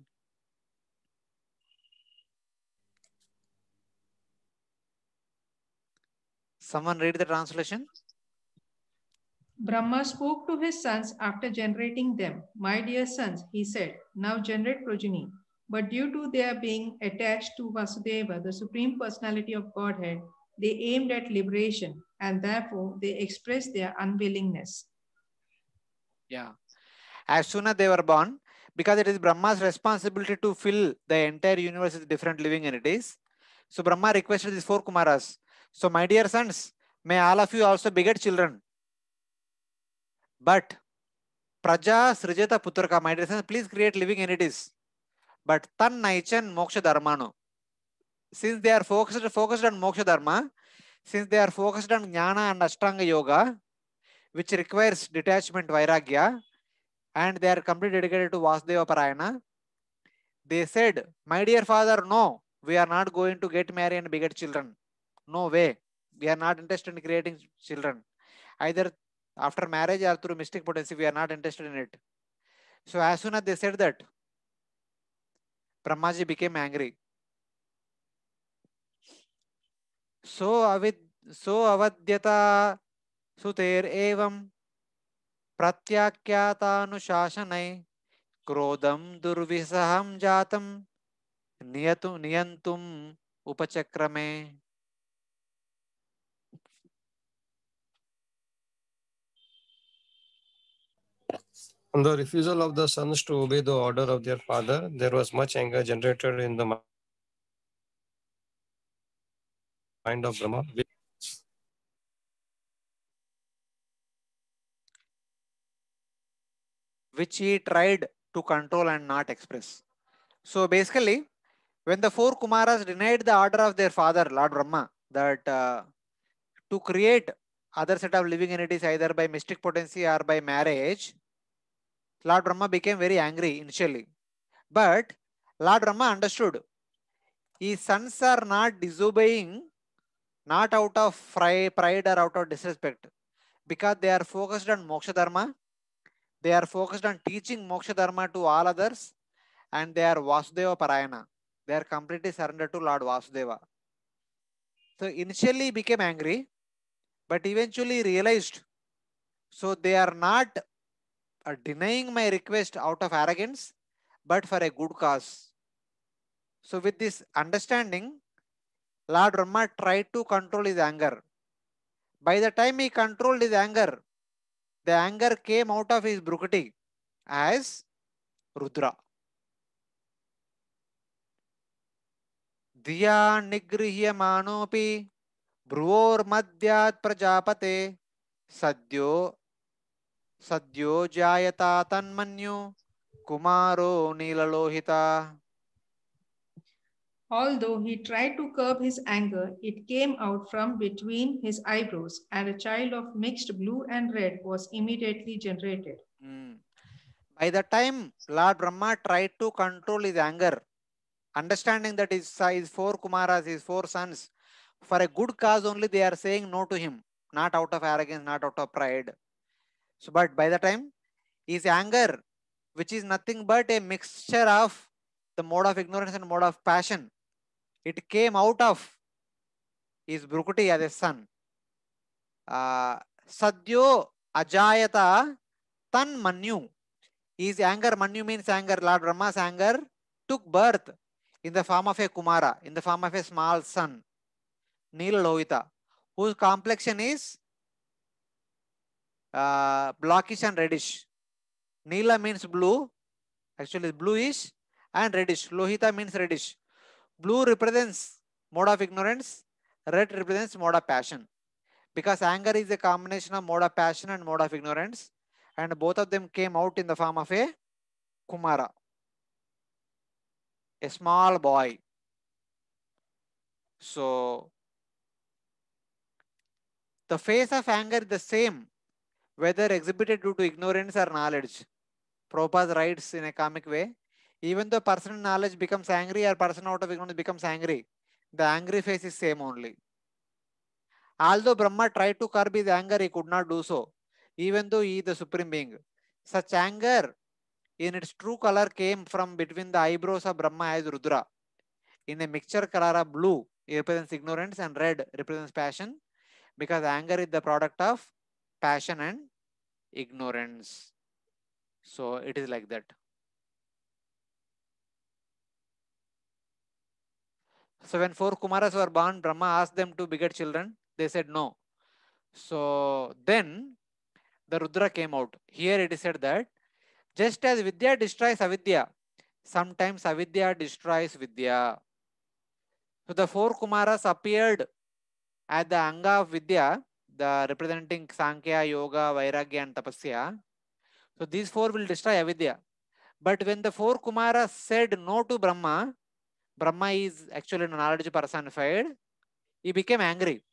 Someone read the translation? Brahma spoke to his sons after generating them. My dear sons, he said, now generate progeny. But due to their being attached to Vasudeva, the Supreme Personality of Godhead, they aimed at liberation and therefore they expressed their unwillingness. Yeah. As soon as they were born, because it is Brahma's responsibility to fill the entire universe with different living entities. So Brahma requested these four Kumaras. So my dear sons, may all of you also beget children. But Praja Srijata Putraka, my dear sons, please create living entities. But Tan Naichan Moksha Dharmano. Since they are focused on Moksha Dharma, since they are focused on Jnana and Ashtanga Yoga, which requires detachment Vairagya, and they are completely dedicated to Vasudeva Parayana, they said, my dear father, no, we are not going to get married and beget children. No way. We are not interested in creating children. Either after marriage or through mystic potency, we are not interested in it. So as soon as they said that, Brahmaji became angry. So avadyata suter evam pratyakyatanushashanai krodam durvisaham jatam niyantum upachakrame. On the refusal of the sons to obey the order of their father, there was much anger generated in the mind of Brahma. Which he tried to control and not express. So basically, when the four Kumaras denied the order of their father, Lord Brahma, that to create other set of living entities either by mystic potency or by marriage, Lord Brahma became very angry initially. But Lord Brahma understood his sons are not disobeying, not out of pride or out of disrespect, because they are focused on Moksha Dharma. They are focused on teaching Moksha Dharma to all others, and they are Vasudeva Parayana. They are completely surrendered to Lord Vasudeva. So initially became angry, but eventually realized. So they are not denying my request out of arrogance, but for a good cause. So with this understanding, Lord Brahma tried to control his anger. By the time he controlled his anger, the anger came out of his Brukati as Rudra. Diya nigrihya manopi Bruvor madhyat prajapate sadyo jayata tanmanyu kumaro nilalohita. Although he tried to curb his anger, it came out from between his eyebrows, and a child of mixed blue and red was immediately generated. By the time Lord Brahma tried to control his anger, understanding that his four Kumaras, his four sons, for a good cause only they are saying no to him, not out of arrogance, not out of pride. So, but by the time his anger, which is nothing but a mixture of the mode of ignorance and mode of passion. It came out of his Brukuti as a son. Sadyo Ajayata Tan Manyu. His anger, Manyu means anger, Lord Brahma's anger took birth in the form of a Kumara, in the form of a small son, Nila Lohita, whose complexion is blackish and reddish. Nila means blue, actually bluish, and reddish. Lohita means reddish. Blue represents mode of ignorance, red represents mode of passion. Because anger is a combination of mode of passion and mode of ignorance, and both of them came out in the form of a Kumara, a small boy. So the face of anger is the same whether exhibited due to ignorance or knowledge. Prabhupada writes in a comic way, even though person in knowledge becomes angry or person out of ignorance becomes angry, the angry face is same only. Although Brahma tried to curb his anger, he could not do so, even though he is the supreme being. Such anger in its true color came from between the eyebrows of Brahma as Rudra. In a mixture color of blue, it represents ignorance, and red represents passion, because anger is the product of passion and ignorance. So it is like that. So when 4 Kumaras were born, Brahma asked them to beget children. They said no. So then the Rudra came out. Here it is said that just as Vidya destroys Avidya, sometimes Avidya destroys Vidya. So the 4 Kumaras appeared at the Anga of Vidya, the representing Sankhya, Yoga, Vairagya and Tapasya. So these 4 will destroy Avidya. But when the 4 Kumaras said no to Brahma, Brahma is actually knowledge personified, he became angry.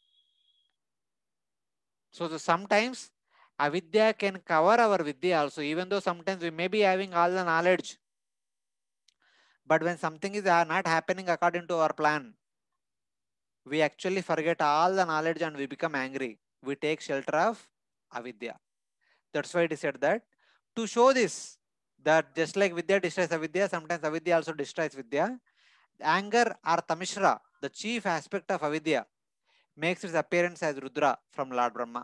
So sometimes Avidya can cover our Vidya also, even though sometimes we may be having all the knowledge. But when something is not happening according to our plan, we actually forget all the knowledge and we become angry. We take shelter of Avidya. That's why it is said that to show this, that just like Vidya destroys Avidya, sometimes Avidya also destroys Vidya. Anger or Tamishra, the chief aspect of Avidya, makes its appearance as Rudra from Lord Brahma.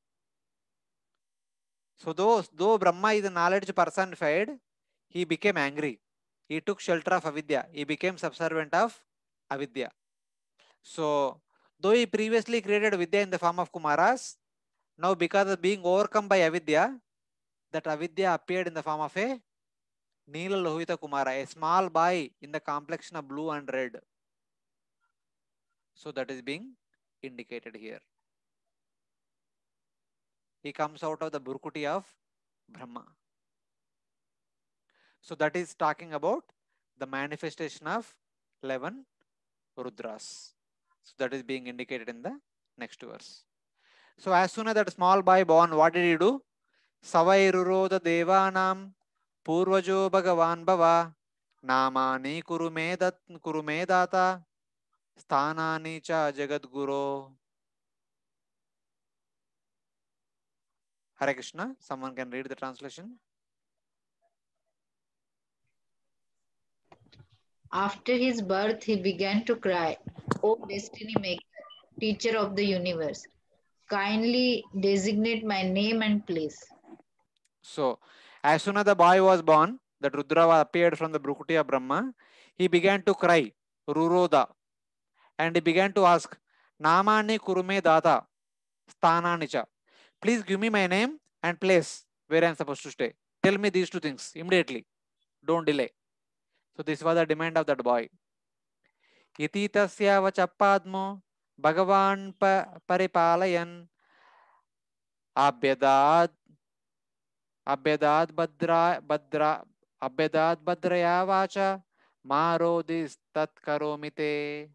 So though Brahma is a knowledge personified, he became angry. He took shelter of Avidya. He became subservient of Avidya. So though he previously created Vidya in the form of Kumaras, now because of being overcome by Avidya, that Avidya appeared in the form of a Nila Lohita Kumara, a small boy in the complexion of blue and red. So that is being indicated here. He comes out of the Burkuti of Brahma. So that is talking about the manifestation of 11 Rudras. So that is being indicated in the next verse. So as soon as that small boy born, what did he do? Savairuroda Devanam Purvajo Bhagavan Bhava Namani Kurumedata Sthanani Cha Jagadguru. Hare Krishna. Someone can read the translation. After his birth, he began to cry, "O destiny maker, teacher of the universe, kindly designate my name and place." So, as soon as the boy was born, that Rudra appeared from the Brukuti of Brahma, he began to cry, Ruroda, and he began to ask, Namani Kurume Data, Sthananicha. Please give me my name and place where I am supposed to stay. Tell me these two things immediately. Don't delay. So, this was the demand of that boy. Iti tasya vachapadmo Bhagavan paripalayan abhyadad Abhyadad vacha marodis tat karomite.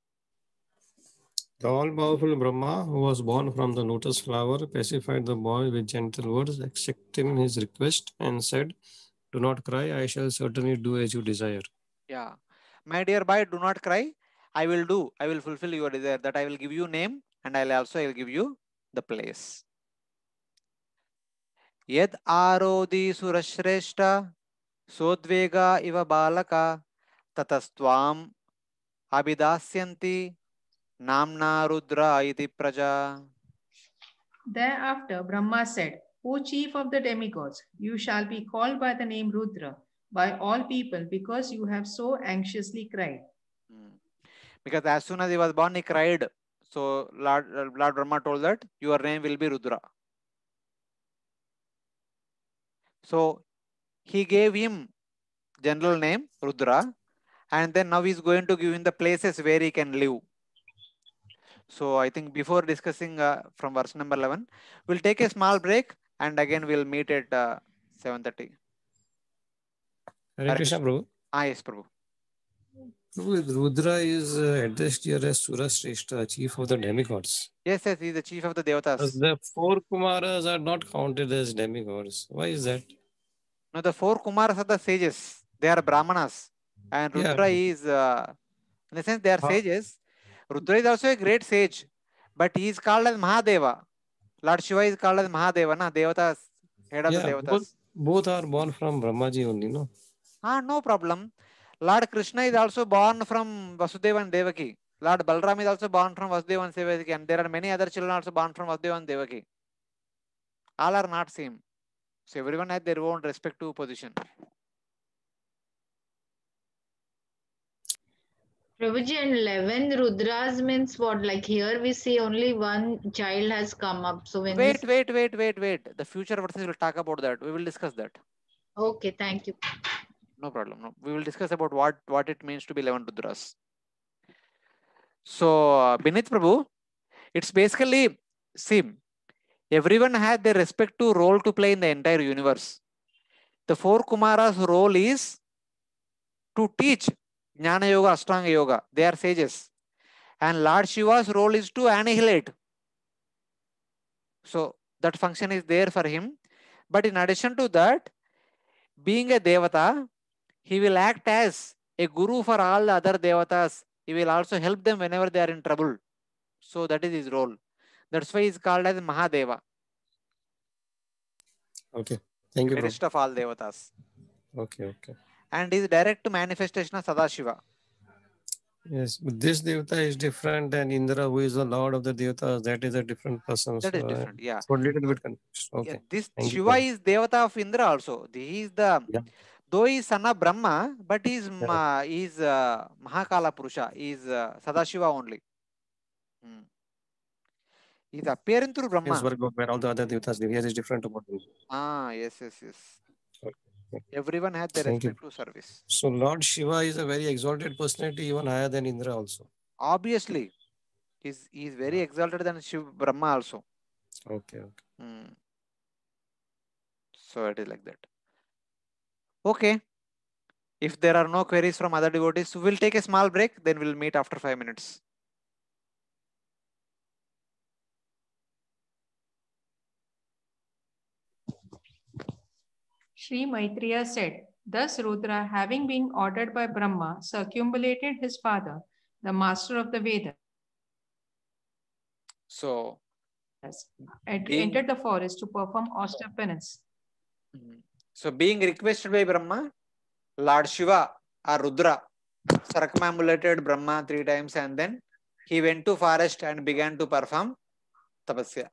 The all-powerful Brahma, who was born from the lotus flower, pacified the boy with gentle words, accepting his request, and said, "Do not cry, I shall certainly do as you desire." Yeah. My dear boy, do not cry. I will fulfill your desire, that I will give you name and I will give you the place. Yed arodi surashreshta sodvega iva balaka ततस्त्वाम अभिदास्यन्ति namna rudra iti praja. Thereafter, Brahma said, O chief of the demigods, you shall be called by the name Rudra by all people because you have so anxiously cried. Because as soon as he was born, he cried. So Lord Brahma told that your name will be Rudra. So he gave him general name Rudra, and then now he's going to give him the places where he can live. So I think before discussing from verse number 11, we'll take a small break and again we'll meet at 7:30. Hare Krishna, Prabhu. Yes, Prabhu. Prabhu, Rudra is addressed here as Surashreshta, chief of the demigods. Yes, he's the chief of the Devatas. The 4 Kumaras are not counted as demigods. Why is that? No, the 4 Kumaras are the sages. They are Brahmanas. And Rudra is, in the sense, they are sages. Rudra is also a great sage, but he is called as Mahadeva. Lord Shiva is called as Mahadeva, na? Devatas, head of the Devatas. Both are born from Brahmaji only, no? No problem. Lord Krishna is also born from Vasudeva and Devaki. Lord Balram is also born from Vasudeva and Devaki, and there are many other children also born from Vasudeva and Devaki. All are not same. So everyone has their own respective position. Prabhuji, and 11 Rudras means what? Like here we see only one child has come up. So when wait. The future verses will talk about that. We will discuss that. Okay, thank you. No problem. No, we will discuss about what it means to be 11 Rudras. So Binit Prabhu, it's basically, see, everyone had their respective role to play in the entire universe. The 4 Kumaras' role is to teach Jnana Yoga, Ashtanga Yoga. They are sages. And Lord Shiva's role is to annihilate. So that function is there for him. But in addition to that, being a Devata, he will act as a guru for all the other Devatas. He will also help them whenever they are in trouble. So that is his role. That's why he is called as Mahadeva. Okay. Thank you, Greatest of all Devatas. Okay. And his direct manifestation of Sadashiva. Yes, but this Devata is different than Indra, who is the Lord of the Devatas. That is a different person. That is different, yeah. So a little bit confused. Okay. Yeah, this Thank Shiva you. is Devata of Indra also. He is the, though he is son of Brahma, but he is Mahakala Purusha. He is Sadashiva only. He is appearing through Brahma. Where all the other Devatas live. Here is different about him. Yes. Okay. Everyone had their respective service. So Lord Shiva is a very exalted personality, even higher than Indra also. Obviously, he is very exalted than Shiva Brahma also. Okay. So it is like that. Okay. If there are no queries from other devotees, we'll take a small break. Then we'll meet after 5 minutes. Sri Maitreya said, thus Rudra, having been ordered by Brahma, circumambulated his father, the master of the Vedas. So, entered the forest to perform austere penance. So, being requested by Brahma, Lord Shiva or Rudra circumambulated Brahma 3 times and then he went to forest and began to perform tapasya.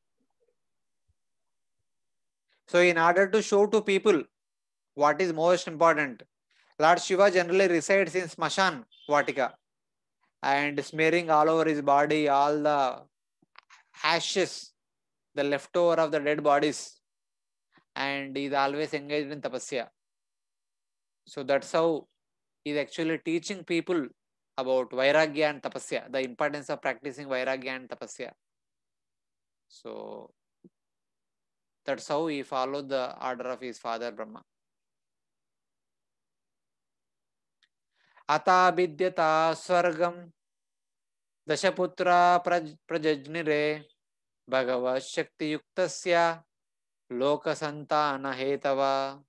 So, in order to show to people what is most important, Lord Shiva generally resides in Smashan Vatika and smearing all over his body all the ashes, the leftover of the dead bodies, and he is always engaged in tapasya. So that's how he is actually teaching people about Vairagya and tapasya, the importance of practicing Vairagya and tapasya. So that's how he followed the order of his father Brahma. Ata vidyata swargam dashaputra prajajnire bhagavad shakti yuktasya loka santana hetava.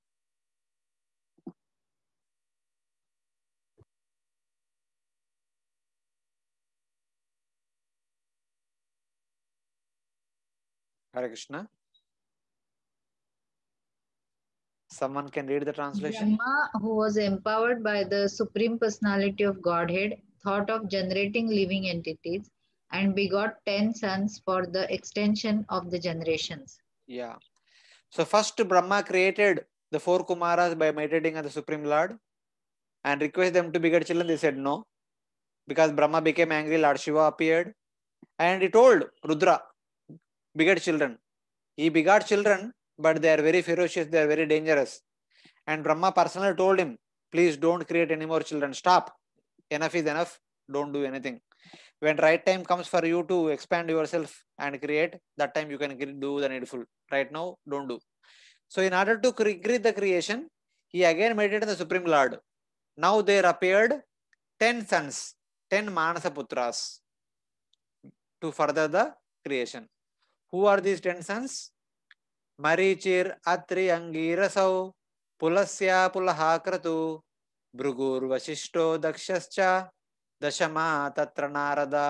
Hare Krishna. Someone can read the translation. Brahma, who was empowered by the Supreme Personality of Godhead, thought of generating living entities and begot 10 sons for the extension of the generations. Yeah. So first Brahma created the 4 Kumaras by meditating on the Supreme Lord and requested them to beget children. They said no. Because Brahma became angry, Lord Shiva appeared and he told Rudra, beget children. He begot children, but they are very ferocious, they are very dangerous. And Brahma personally told him, please don't create any more children. Stop. Enough is enough. Don't do anything. When right time comes for you to expand yourself and create, that time you can do the needful. Right now, don't do. So in order to create the creation, he again meditated the Supreme Lord. Now there appeared 10 sons, 10 Manasa Putras to further the creation. Who are these 10 sons? Marichir, Atri, Angirasau, Pulasya, Pulahakratu, Bhrugur, Vasishto, Dakshascha, Dashama, Tatra Narada.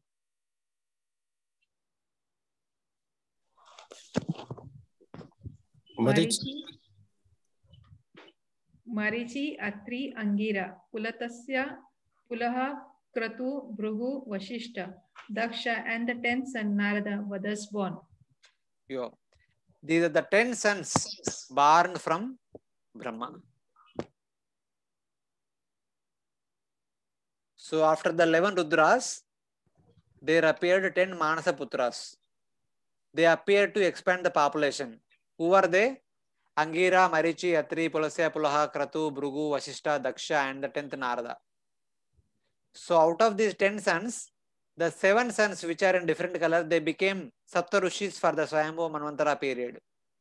Marichi, Atri, Angira, Pulatasya, Pulaha, Kratu, Bhrugu, Vashishta, Daksha, and the 10th son Narada were thus born. Yo. These are the 10 sons born from Brahma. So after the 11 Rudras, there appeared 10 Manasa Putras. They appeared to expand the population. Who are they? Angira, Marichi, Atri, Pulasya, Pulaha, Kratu, Bhrugu, Vashishta, Daksha, and the 10th Narada. So out of these 10 sons, the 7 sons which are in different colors, they became Sapta Rishis for the Swayambhu Manvantara period.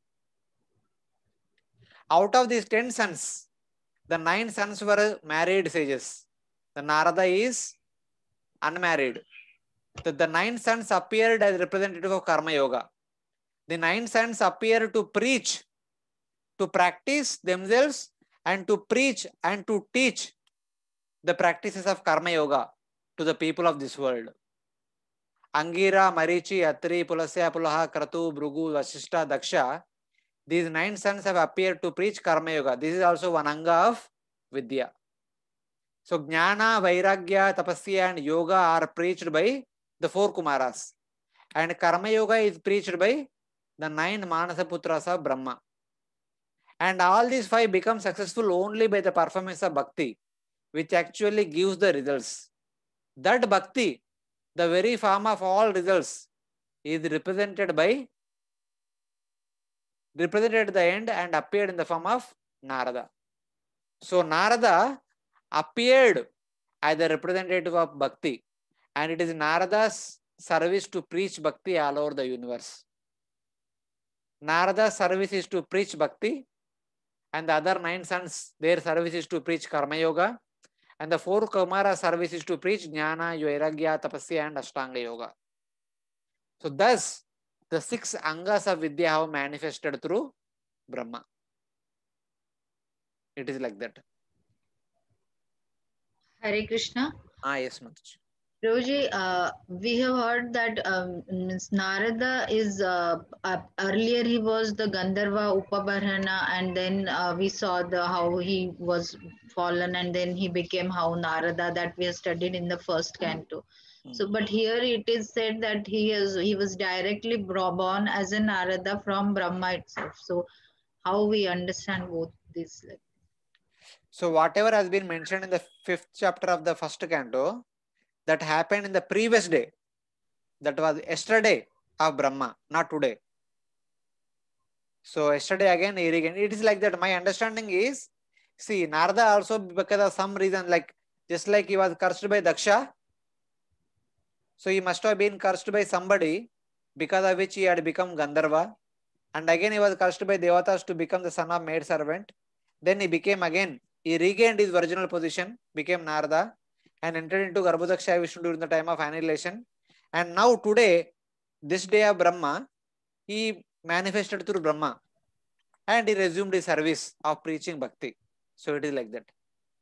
Out of these 10 sons, the 9 sons were married sages. The Narada is unmarried. The 9 sons appeared as representative of Karma Yoga. The 9 sons appeared to preach, to practice themselves and to preach and to teach the practices of Karma Yoga to the people of this world. Angira, Marichi, Atri, Pulasya, Pulaha, Kratu, Bhrugu, Vashishta, Daksha. These 9 sons have appeared to preach Karma Yoga. This is also one anga of Vidya. So Jnana, Vairagya, Tapasya and Yoga are preached by the 4 Kumaras. And Karma Yoga is preached by the 9 Manasa Putras of Brahma. And all these 5 become successful only by the performance of Bhakti, which actually gives the results. That Bhakti, the very form of all results, is represented at the end and appeared in the form of Narada. So Narada appeared as the representative of Bhakti, and it is Narada's service to preach Bhakti all over the universe. Narada's service is to preach Bhakti, and the other 9 sons, their service is to preach Karma Yoga, and the 4 Kumara service is to preach Jnana, Vairagya, Tapasya and Ashtanga Yoga. So thus, the 6 Angas of Vidya have manifested through Brahma. It is like that. Hare Krishna. Yes, Mataji. Prabhuji, we have heard that Narada is earlier he was the Gandharva Upabarhana, and then we saw how he was fallen, and then he became how Narada that we have studied in the first canto. So, but here it is said that he was directly born as a Narada from Brahma itself. So, how we understand both these? So, whatever has been mentioned in the 5th chapter of the first canto, that happened in the previous day, that was yesterday of Brahma, not today. So yesterday again, it is like that. My understanding is, see, Narada also, because of some reason, like just like he was cursed by Daksha, so he must have been cursed by somebody, because of which he had become Gandharva, and again he was cursed by Devatas to become the son of maid servant. Then he became again, he regained his original position, became Narada, and entered into Garbhodaksha Vishnu during the time of annihilation. And now today, this day of Brahma, he manifested through Brahma and he resumed his service of preaching Bhakti. So it is like that.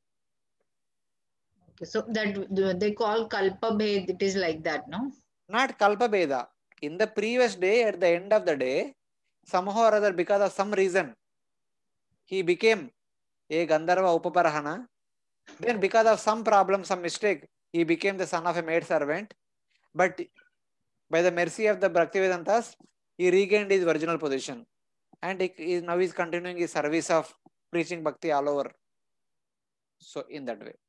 Okay, so that they call Kalpa Bhed, it is like that, no? Not Kalpa Bheda. In the previous day, at the end of the day, somehow or other, because of some reason, he became a Gandharva Upaparahana. Then because of some problem, some mistake, he became the son of a maid servant. But by the mercy of the Bhaktivedantas, he regained his original position. And now he's continuing his service of preaching Bhakti all over. So in that way.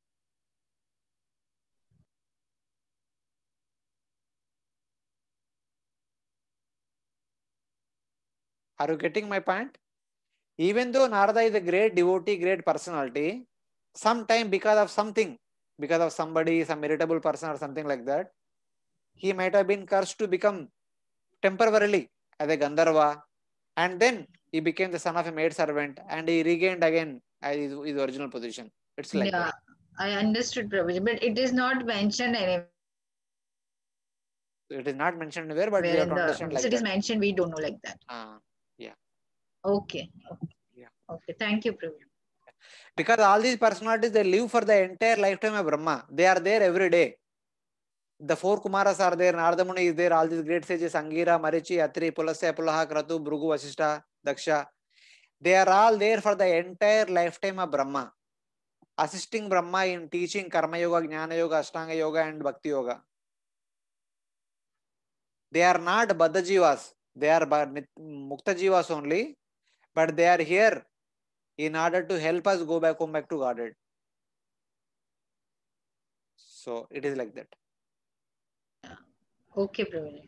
Are you getting my point? Even though Narada is a great devotee, great personality, sometime because of something, because of somebody, some irritable person or something like that, he might have been cursed to become temporarily as a Gandharva, and then he became the son of a maid servant, and he regained again his original position. It's like that. I understood, Prabhuji, but it is not mentioned anywhere. It is not mentioned anywhere, but we have to understand like that. It is mentioned, we don't know like that. Yeah. Okay. Yeah. Okay. Thank you, Prabhuji. Because all these personalities, they live for the entire lifetime of Brahma. They are there every day. The four Kumaras are there. Narada Muni is there. All these great sages, Angira, Marichi, Atri, Pulasya, Pulaha, Kratu, Bhrugu, Vasishta, Daksha. They are all there for the entire lifetime of Brahma, assisting Brahma in teaching Karma Yoga, Jnana Yoga, Ashtanga Yoga, and Bhakti Yoga. They are not Baddha Jivas. They are Mukta Jivas only, but they are here in order to help us go back home, back to Godhead. So it is like that. Okay, Prabhuji.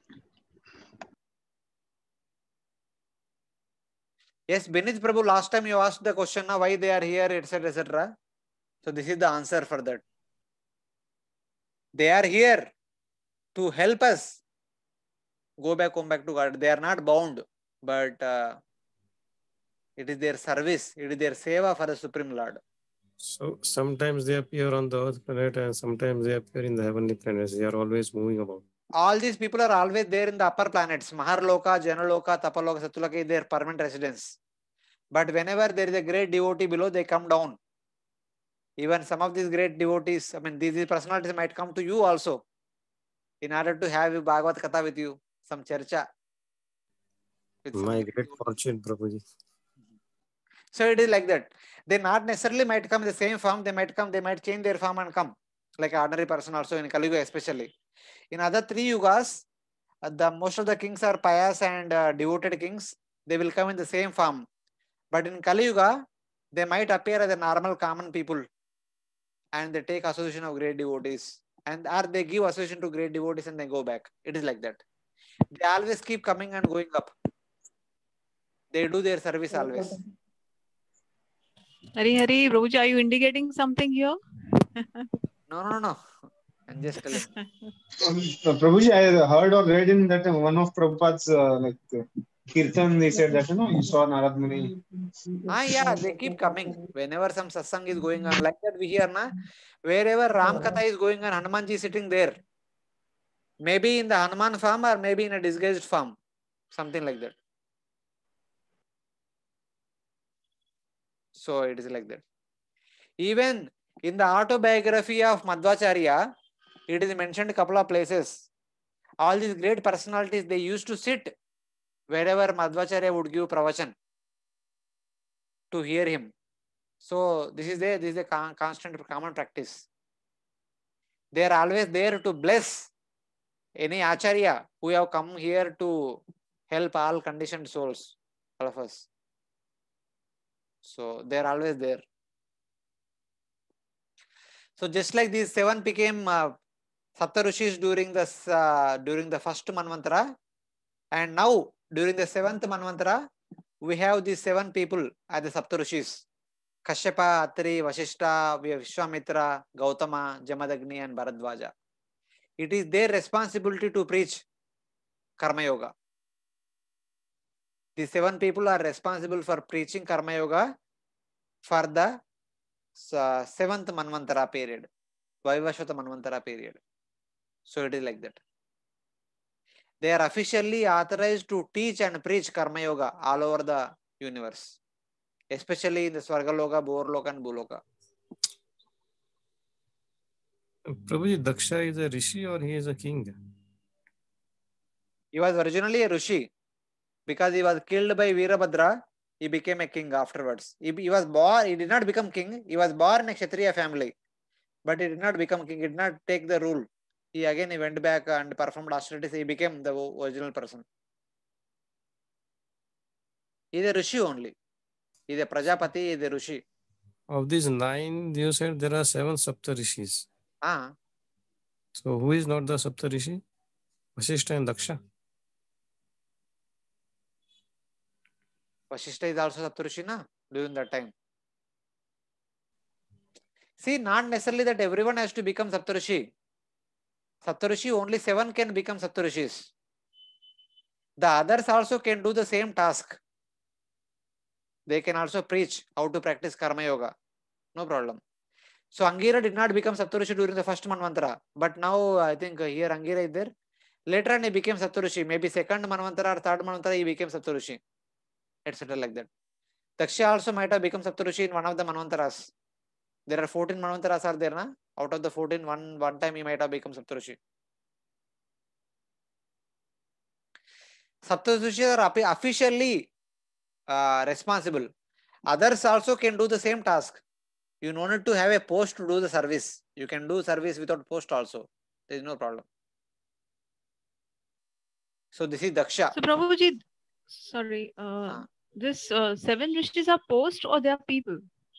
Yes, Benith Prabhu, last time you asked the question now why they are here, etc., etc. So this is the answer for that. They are here to help us go back home, back to God. They are not bound, but it is their service, it is their seva for the Supreme Lord. So sometimes they appear on the earth planet and sometimes they appear in the heavenly planets. They are always moving about. All these people are always there in the upper planets. Maharloka, Janaloka, Tapaloka, Satyaloka is their permanent residence. But whenever there is a great devotee below, they come down. Even some of these great devotees, I mean, these personalities might come to you also in order to have Bhagavad Katha with you, some charcha. My great fortune, Prabhuji. So it is like that. They not necessarily might come in the same form. They might change their form and come. Like an ordinary person also in Kali Yuga especially. In other three yugas, most of the kings are pious and devoted kings. They will come in the same form. But in Kali Yuga, they might appear as a normal common people. And they take association of great devotees. Or they give association to great devotees and they go back. It is like that. They always keep coming and going up. They do their service always. Hari, Prabhuji, are you indicating something here? No. I'm just telling. Prabhuji, I heard or read in that one of Prabhupada's Kirtan, they said that, you saw Narad Muni. Yeah, they keep coming. Whenever some satsang is going on, like that we hear, wherever Ram Katha is going on, Hanumanji is sitting there. Maybe in the Hanuman form or maybe in a disguised form. Something like that. So it is like that. Even in the autobiography of Madhvacharya, it is mentioned a couple of places. All these great personalities, they used to sit wherever Madhvacharya would give pravachan to hear him. So this is a constant common practice. They are always there to bless any acharya who have come here to help all conditioned souls, all of us. So they are always there. So just like these 7 became Saptarishis during the first Manvantara, and now during the 7th Manvantara, we have these 7 people as the Saptarishis: Kashyapa, Atri, Vasishta, Vishwamitra, Gautama, Jamadagni, and Bharadwaja. It is their responsibility to preach Karma Yoga. These 7 people are responsible for preaching Karma Yoga for the 7th Manvantara period, Vaivashvata Manvantara period. So it is like that. They are officially authorized to teach and preach Karma Yoga all over the universe, especially in the Swargaloka, Bhurloka, and Bhuloka. Prabhuji, Daksha is a rishi or he is a king? He was originally a rishi. Because he was killed by Veerabhadra, he became a king afterwards. He was born, he did not become king. He was born in a Kshatriya family, but he did not become king. He did not take the rule. He went back and performed austerities. He became the original person. He is a Rishi only. He is a Prajapati, he is a Rishi. Of these 9, you said there are 7 Saptarishis. So who is not the Saptarishi? Vasishtha and Daksha. Vasishtha is also Saptarishi na during that time. See, not necessarily that everyone has to become Saptarishi. Saptarishi, only 7 can become Saptarishis. The others also can do the same task. They can also preach how to practice Karma Yoga. No problem. So Angira did not become Saptarishi during the first Manvantara. But now I think here Angira is there. Later on he became Saptarishi. Maybe second Manvantara or third Manvantara he became Saptarishi. Etc. like that. Daksha also might have become Saptarishi in one of the Manvantaras. There are 14 Manvantaras are there, na? Out of the 14, one time he might have become Saptarishi. Saptarishis are officially responsible. Others also can do the same task. You no need to have a post to do the service. You can do service without post also. There is no problem. So this is Daksha. So Prabhuji, sorry, this 7 rishis are post or they are people?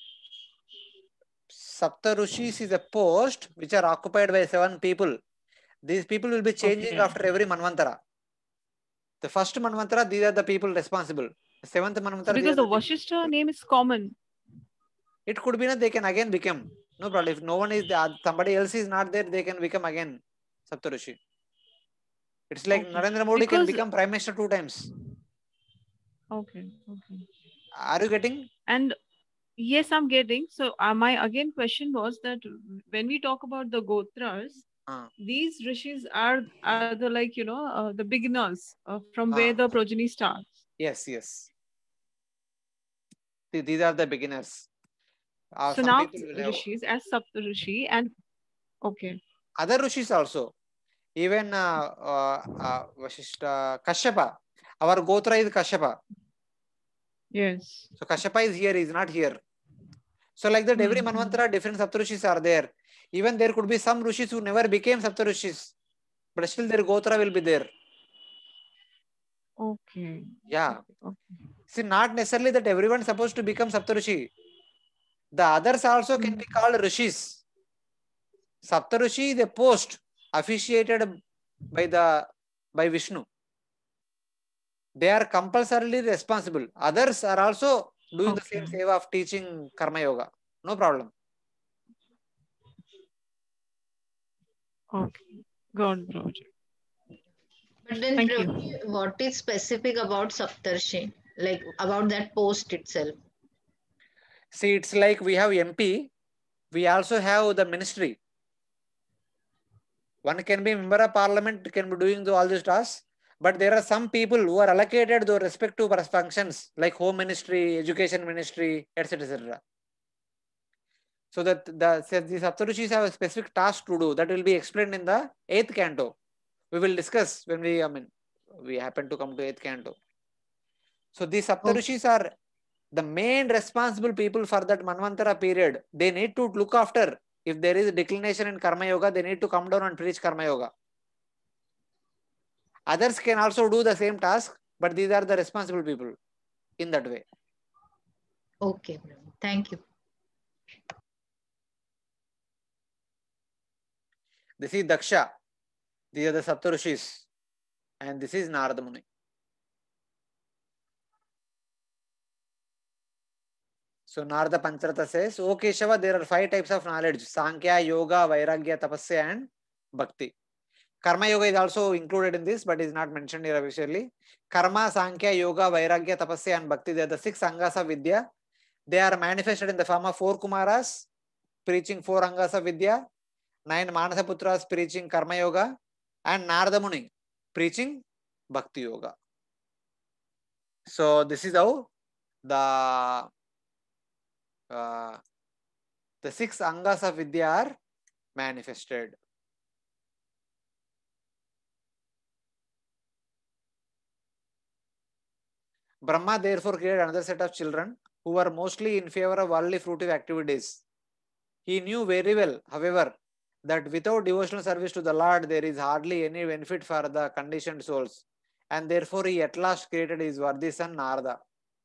Saptarishis is a post which are occupied by 7 people. These people will be changing after every Manvantara. The first Manvantara, these are the people responsible. The 7th Manvantara, so because the Vasishtha name is common. It could be that they can again become. No problem. If no one is there, somebody else is not there, they can become again Saptarishi. It's like Narendra Modi can become Prime Minister 2 times. Okay. Are you getting? And yes, I'm getting. So my again question was that when we talk about the Gotras, these rishis are the like, the beginners from where the progeny starts. Yes. These are the beginners. So now rishis as Saptarishi and other rishis also. Even Vasishtha, Kashyapa. Our Gotra is Kashyapa. Yes. So Kashyapa is here, he is not here. So like that, every Manvantara, different Saptarishis are there. Even there could be some Rishis who never became Saptarishis, but still their Gotra will be there. Okay. Yeah. See, not necessarily that everyone is supposed to become Saptarishi. The others also can be called Rishis. Saptarishi is a post officiated by Vishnu. They are compulsorily responsible. Others are also doing the same seva of teaching Karma Yoga. No problem. Okay. God, Prabhuji. But then, Prabhuji, what is specific about Saptarshi? Like about that post itself? See, it's like we have MP. We also have the ministry. One can be member of parliament, can be doing all these tasks. But there are some people who are allocated those respective functions like home ministry, education ministry, etc. etc. So that the Saptarishis have a specific task to do that will be explained in the 8th canto. We will discuss when we happen to come to 8th canto. So these Saptarishis are the main responsible people for that Manvantara period. They need to look after. If there is a declination in Karma Yoga, they need to come down and preach Karma Yoga. Others can also do the same task, but these are the responsible people in that way. Okay, thank you. This is Daksha. These are the Saptarishis. And this is Narada Muni. So Narada Pancharata says, O Keshava, there are 5 types of knowledge. Sankhya, Yoga, Vairagya, Tapasya and Bhakti. Karma Yoga is also included in this, but is not mentioned here officially. Karma, Sankhya, Yoga, Vairagya, Tapasya and Bhakti, they are the 6 Angas of Vidya. They are manifested in the form of 4 Kumaras, preaching 4 Angas of Vidya, 9 Manasaputras preaching Karma Yoga, and Narada Muni preaching Bhakti Yoga. So this is how the 6 Angas of Vidya are manifested. Brahma therefore created another set of children who were mostly in favor of worldly fruitive activities. He knew very well, however, that without devotional service to the Lord, there is hardly any benefit for the conditioned souls, and therefore he at last created his worthy son Narada.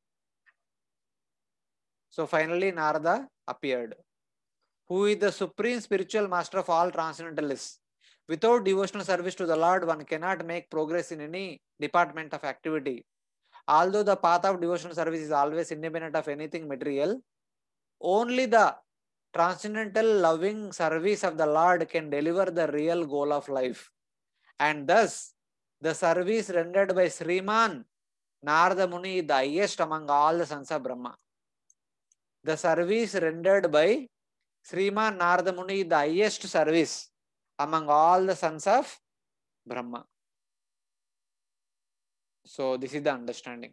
So finally Narada appeared, who is the supreme spiritual master of all transcendentalists. Without devotional service to the Lord, one cannot make progress in any department of activity. Although the path of devotional service is always independent of anything material, only the transcendental loving service of the Lord can deliver the real goal of life. And thus, the service rendered by Sriman Narada Muni is the highest among all the sons of Brahma. The service rendered by Sriman Narada Muni is the highest service among all the sons of Brahma. So this is the understanding.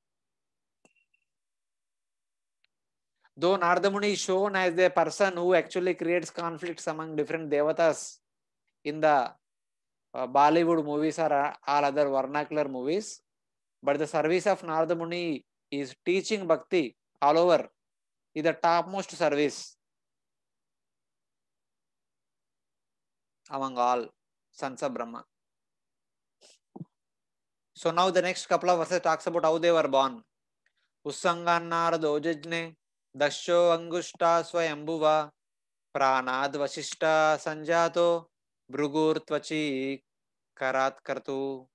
Though Narada Muni is shown as the person who actually creates conflicts among different devatas in the Bollywood movies or all other vernacular movies, but the service of Narada Muni is teaching bhakti all over, is the topmost service among all sons of Brahma. So now the next couple of verses talks about how they were born. Ussangan Narado Jajne Dasho Angushta Swayambhuva Pranad Vasishta Sanjato Bhrugur Tvachi Karat Kartu.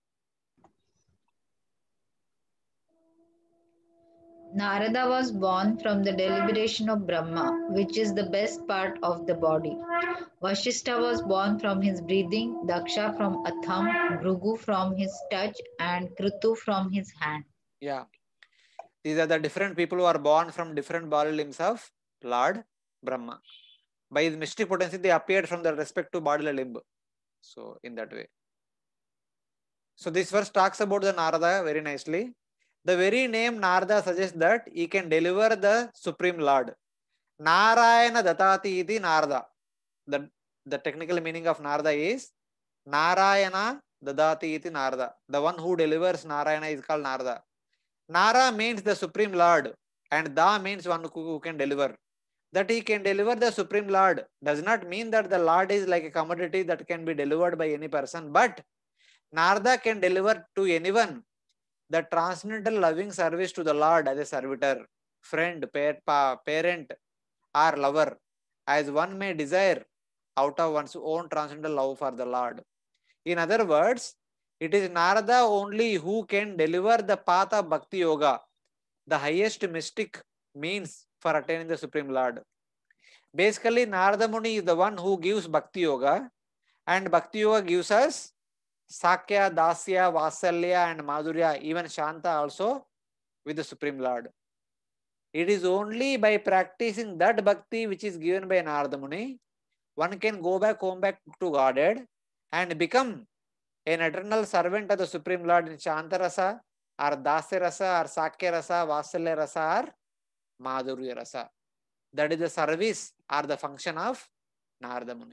Narada was born from the deliberation of Brahma, which is the best part of the body. Vashishta was born from his breathing, Daksha from a thumb, Bhrugu from his touch, and Kritu from his hand. Yeah. These are the different people who are born from different body limbs of Lord Brahma. By his mystic potency, they appeared from the respective bodily limb. So, in that way. So, this verse talks about the Narada very nicely. The very name Narada suggests that he can deliver the Supreme Lord. Narayana Datati iti Narada. The technical meaning of Narada is Narayana Dadati iti Narada. The one who delivers Narayana is called Narada. Nara means the Supreme Lord and Da means one who can deliver. That he can deliver the Supreme Lord does not mean that the Lord is like a commodity that can be delivered by any person, but Narada can deliver to anyone the transcendental loving service to the Lord as a servitor, friend, parent or lover, as one may desire out of one's own transcendental love for the Lord. In other words, it is Narada only who can deliver the path of Bhakti Yoga, the highest mystic means for attaining the Supreme Lord. Basically, Narada Muni is the one who gives Bhakti Yoga, and Bhakti Yoga gives us Sakya, Dasya, Vasalya and Madhurya, even Shanta also with the Supreme Lord. It is only by practicing that Bhakti which is given by Narada Muni, one can go back home back to Godhead and become an eternal servant of the Supreme Lord in Shanta Rasa or Dasya Rasa or Sakya Rasa, Vasalya Rasa or Madhurya Rasa. That is the service or the function of Narada Muni.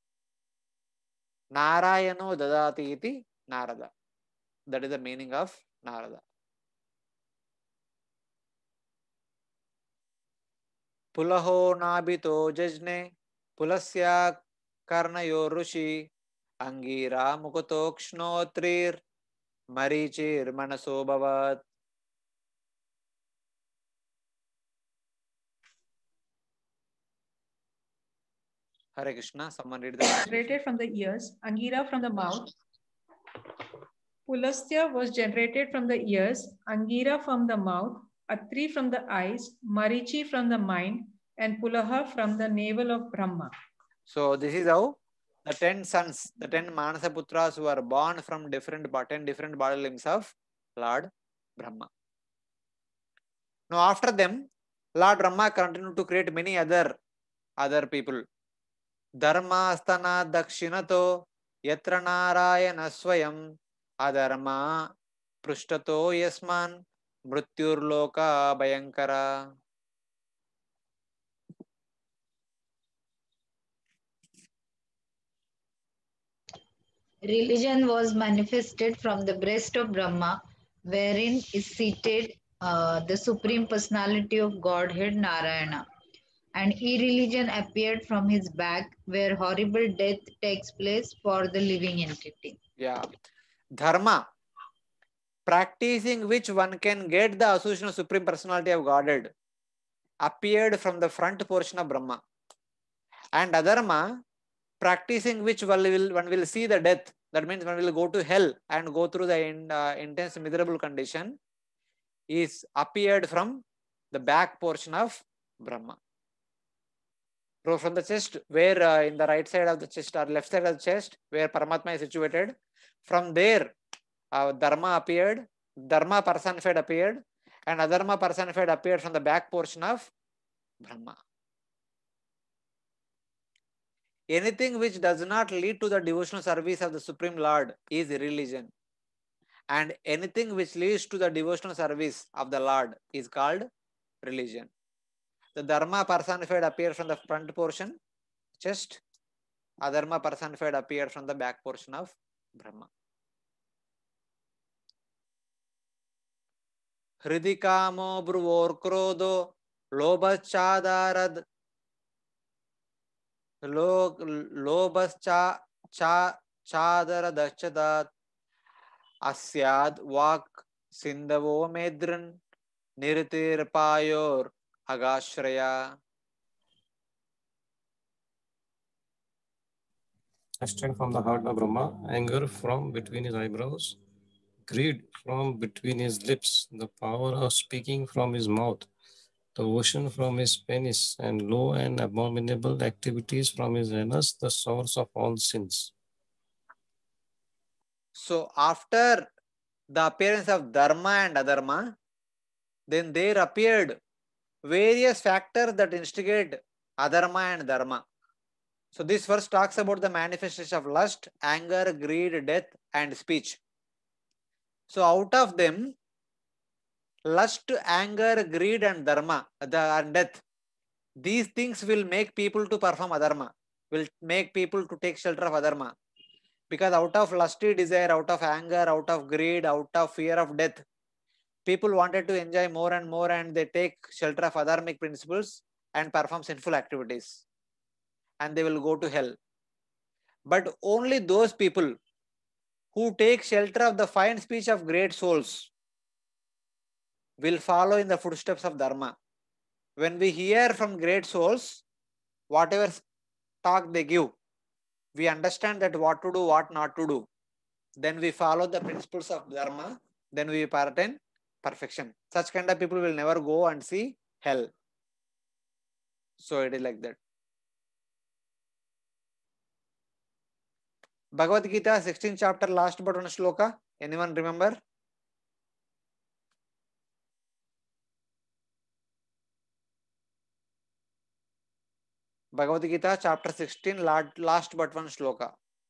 Narayano Dadati iti Narada. That is the meaning of Narada. Pulaho Nabito Jajne Pulasya Karnayo Rushi Angira Mukutokšnotrir Marichir Manaso Bhavat. Hare Krishna, someone read that. Generated from the ears, Angira from the mouth. Pulastya was generated from the ears, Angira from the mouth, Atri from the eyes, Marichi from the mind, and Pulaha from the navel of Brahma. So this is how the 10 sons, the 10 Manasa Putras who are born from 10 different body limbs of Lord Brahma. Now after them, Lord Brahma continued to create many other people. Dharma Astana Dakshinato Yatra Narayana Swayam Adharma Prushtato Yasman Mrityur Loka Bhayankara. Religion was manifested from the breast of Brahma, wherein is seated the Supreme Personality of Godhead Narayana. And irreligion appeared from his back, where horrible death takes place for the living entity. Yeah. Dharma, practicing which one can get the association of Supreme Personality of Godhead, appeared from the front portion of Brahma. And adharma, practicing which one will see the death, that means one will go to hell and go through the intense miserable condition, is appeared from the back portion of Brahma. So from the chest, where in the right side of the chest or left side of the chest, where Paramatma is situated, from there Dharma appeared, Dharma personified appeared, and Adharma personified appeared from the back portion of Brahma. Anything which does not lead to the devotional service of the Supreme Lord is religion. And anything which leads to the devotional service of the Lord is called religion. The Dharma personified appears from the front portion, chest. Adharma personified appeared from the back portion of Brahma. Hridikamo bruvor krodo lobhachadarad lobhascha chadaradachad asyad vak sindavo medran niritirpayor agashraya. Strength from the heart of Brahma, anger from between his eyebrows, greed from between his lips, the power of speaking from his mouth, the ocean from his penis, and low and abominable activities from his anus, the source of all sins. So after the appearance of Dharma and Adharma, then there appeared various factors that instigate Adharma and Dharma. So this verse talks about the manifestation of lust, anger, greed, death, and speech. So out of them, lust, anger, greed, and dharma, and death, these things will make people to perform adharma, will make people to take shelter of adharma. Because out of lusty desire, out of anger, out of greed, out of fear of death, people wanted to enjoy more and more, and they take shelter of adharmic principles and perform sinful activities. And they will go to hell. But only those people who take shelter of the fine speech of great souls will follow in the footsteps of Dharma. When we hear from great souls, whatever talk they give, we understand that what to do, what not to do. Then we follow the principles of Dharma, then we attain perfection. Such kind of people will never go and see hell. So it is like that. Bhagavad Gita, 16th chapter, last but one shloka. Anyone remember? Bhagavad Gita, chapter 16, last but one shloka.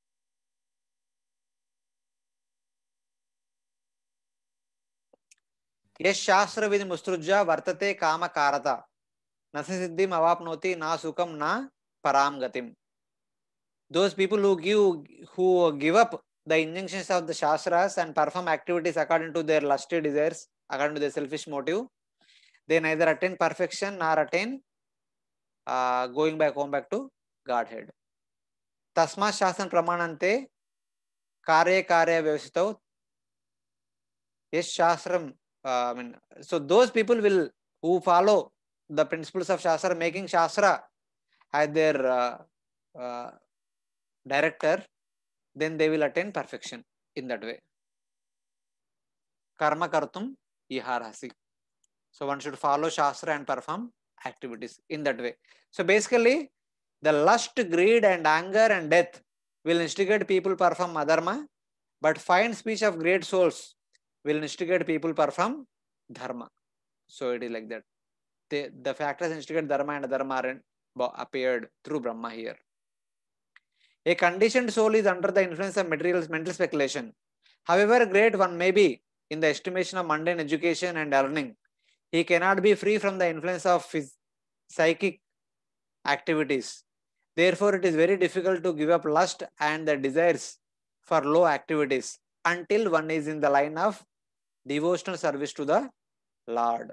Yes shastra vidhi mustrujya vartate kama karata nasa siddhim avapnoti na sukam na param gatim. Those people who give up the injunctions of the shastras and perform activities according to their lusty desires, according to their selfish motive, they neither attain perfection nor attain going back to Godhead. Tasma shasan pramanante karya vyavasitau. Yes shastram. So those people who follow the principles of shastra, making shastra as their director, then they will attain perfection in that way. Karma kartum iharasi. So one should follow shastra and perform activities in that way. So basically, the lust, greed, and anger and death will instigate people perform adharma, but fine speech of great souls will instigate people perform dharma. So it is like that. The factors instigate dharma and adharma appeared through Brahma here. A conditioned soul is under the influence of mental speculation. However great one may be in the estimation of mundane education and learning, he cannot be free from the influence of his psychic activities. Therefore, it is very difficult to give up lust and the desires for low activities until one is in the line of devotional service to the Lord.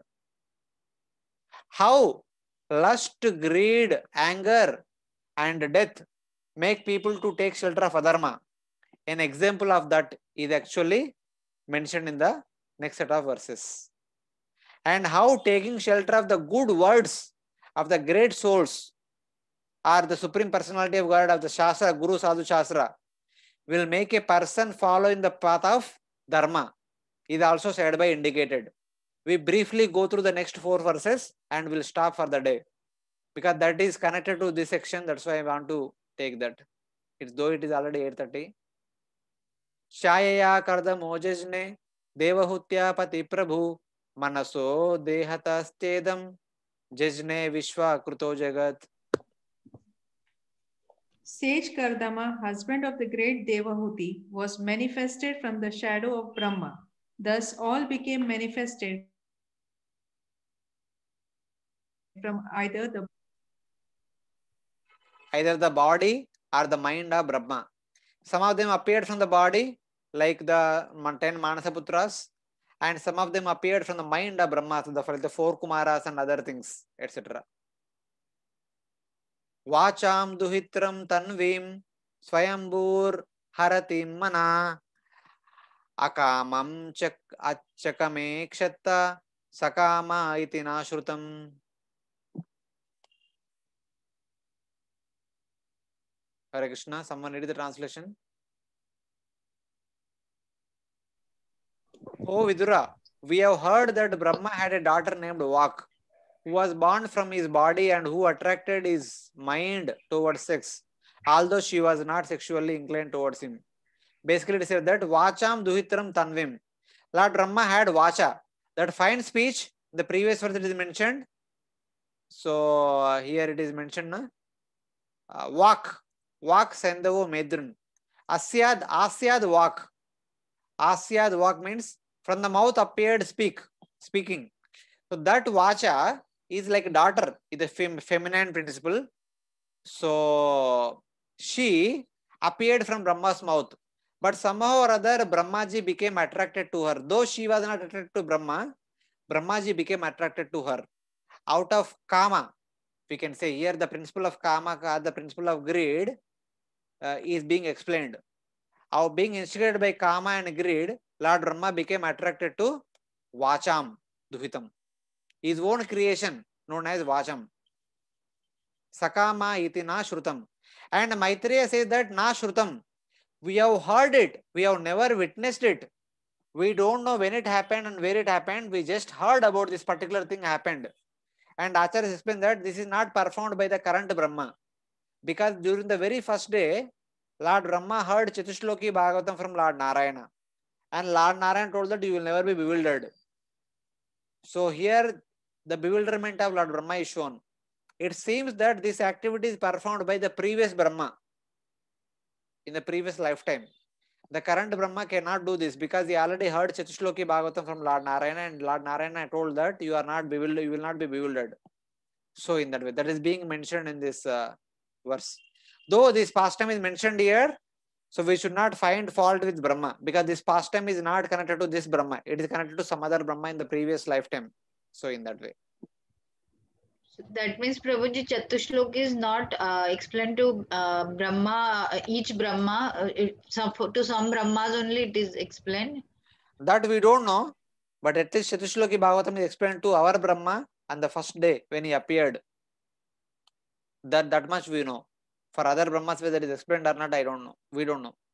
How lust, greed, anger, and death make people to take shelter of adharma. An example of that is actually mentioned in the next set of verses. And how taking shelter of the good words of the great souls or the Supreme Personality of God of the Shastra, Guru Sadhu Shastra, will make a person follow in the path of Dharma is also said by indicated. We briefly go through the next 4 verses and we'll stop for the day. Because that is connected to this section, that's why I want to take that. Though it is already 8:30. Shayaya karda mojajne devahutya pati prabhu manaso dehatastedam jajne vishwa kruto jagat. Sage Kardama, husband of the great Devahuti, was manifested from the shadow of Brahma. Thus all became manifested from either the body or the mind of Brahma. Some of them appeared from the body, like the 10 Manasaputras, and some of them appeared from the mind of Brahma, the 4 Kumaras and other things, etc. Vacham duhitram tanvim swayambur haratim mana akamam chakame kshatta sakama iti nashrutam. Hare Krishna, someone read the translation. Oh Vidura, we have heard that Brahma had a daughter named Vak, who was born from his body and who attracted his mind towards sex, although she was not sexually inclined towards him. Basically, it said that Vacham Duhitram Tanvim. Lord Brahma had Vacha, that fine speech. The previous verse it is mentioned. So here it is mentioned. Vak Sendavo Medrun. Asyad Vak. Asyad Vak means from the mouth appeared speaking. So that Vacha is like daughter, is a feminine principle. So she appeared from Brahma's mouth. But somehow or other, Brahmaji became attracted to her. Though she was not attracted to Brahma, Brahmaji became attracted to her. Out of Kama, we can say here the principle of Kama, the principle of greed is being explained. Of being instigated by Kama and greed, Lord Brahma became attracted to Vacham, Duhitam. His own creation known as Vacham. Sakama iti na shrutam. And Maitreya says that na shrutam. We have heard it. We have never witnessed it. We don't know when it happened and where it happened. We just heard about this particular thing happened. And Acharya explained that this is not performed by the current Brahma. Because during the very first day, Lord Brahma heard Chatushloki Bhagavatam from Lord Narayana. And Lord Narayana told that you will never be bewildered. So here the bewilderment of Lord Brahma is shown. It seems that this activity is performed by the previous Brahma in the previous lifetime. The current Brahma cannot do this because he already heard Chatushloki Bhagavatam from Lord Narayana, and Lord Narayana told that you are not bewildered, you will not be bewildered. So in that way, that is being mentioned in this verse. Though this pastime is mentioned here, so we should not find fault with Brahma because this pastime is not connected to this Brahma. It is connected to some other Brahma in the previous lifetime. So in that way. So that means Prabhuji, Chatushloki is not explained to Brahma, each Brahma, to some Brahmas only it is explained. That we don't know, but at least Chatushloki Bhagavatam is explained to our Brahma on the first day when he appeared. That much we know. For other Brahmas, whether it is explained or not, I don't know. We don't know.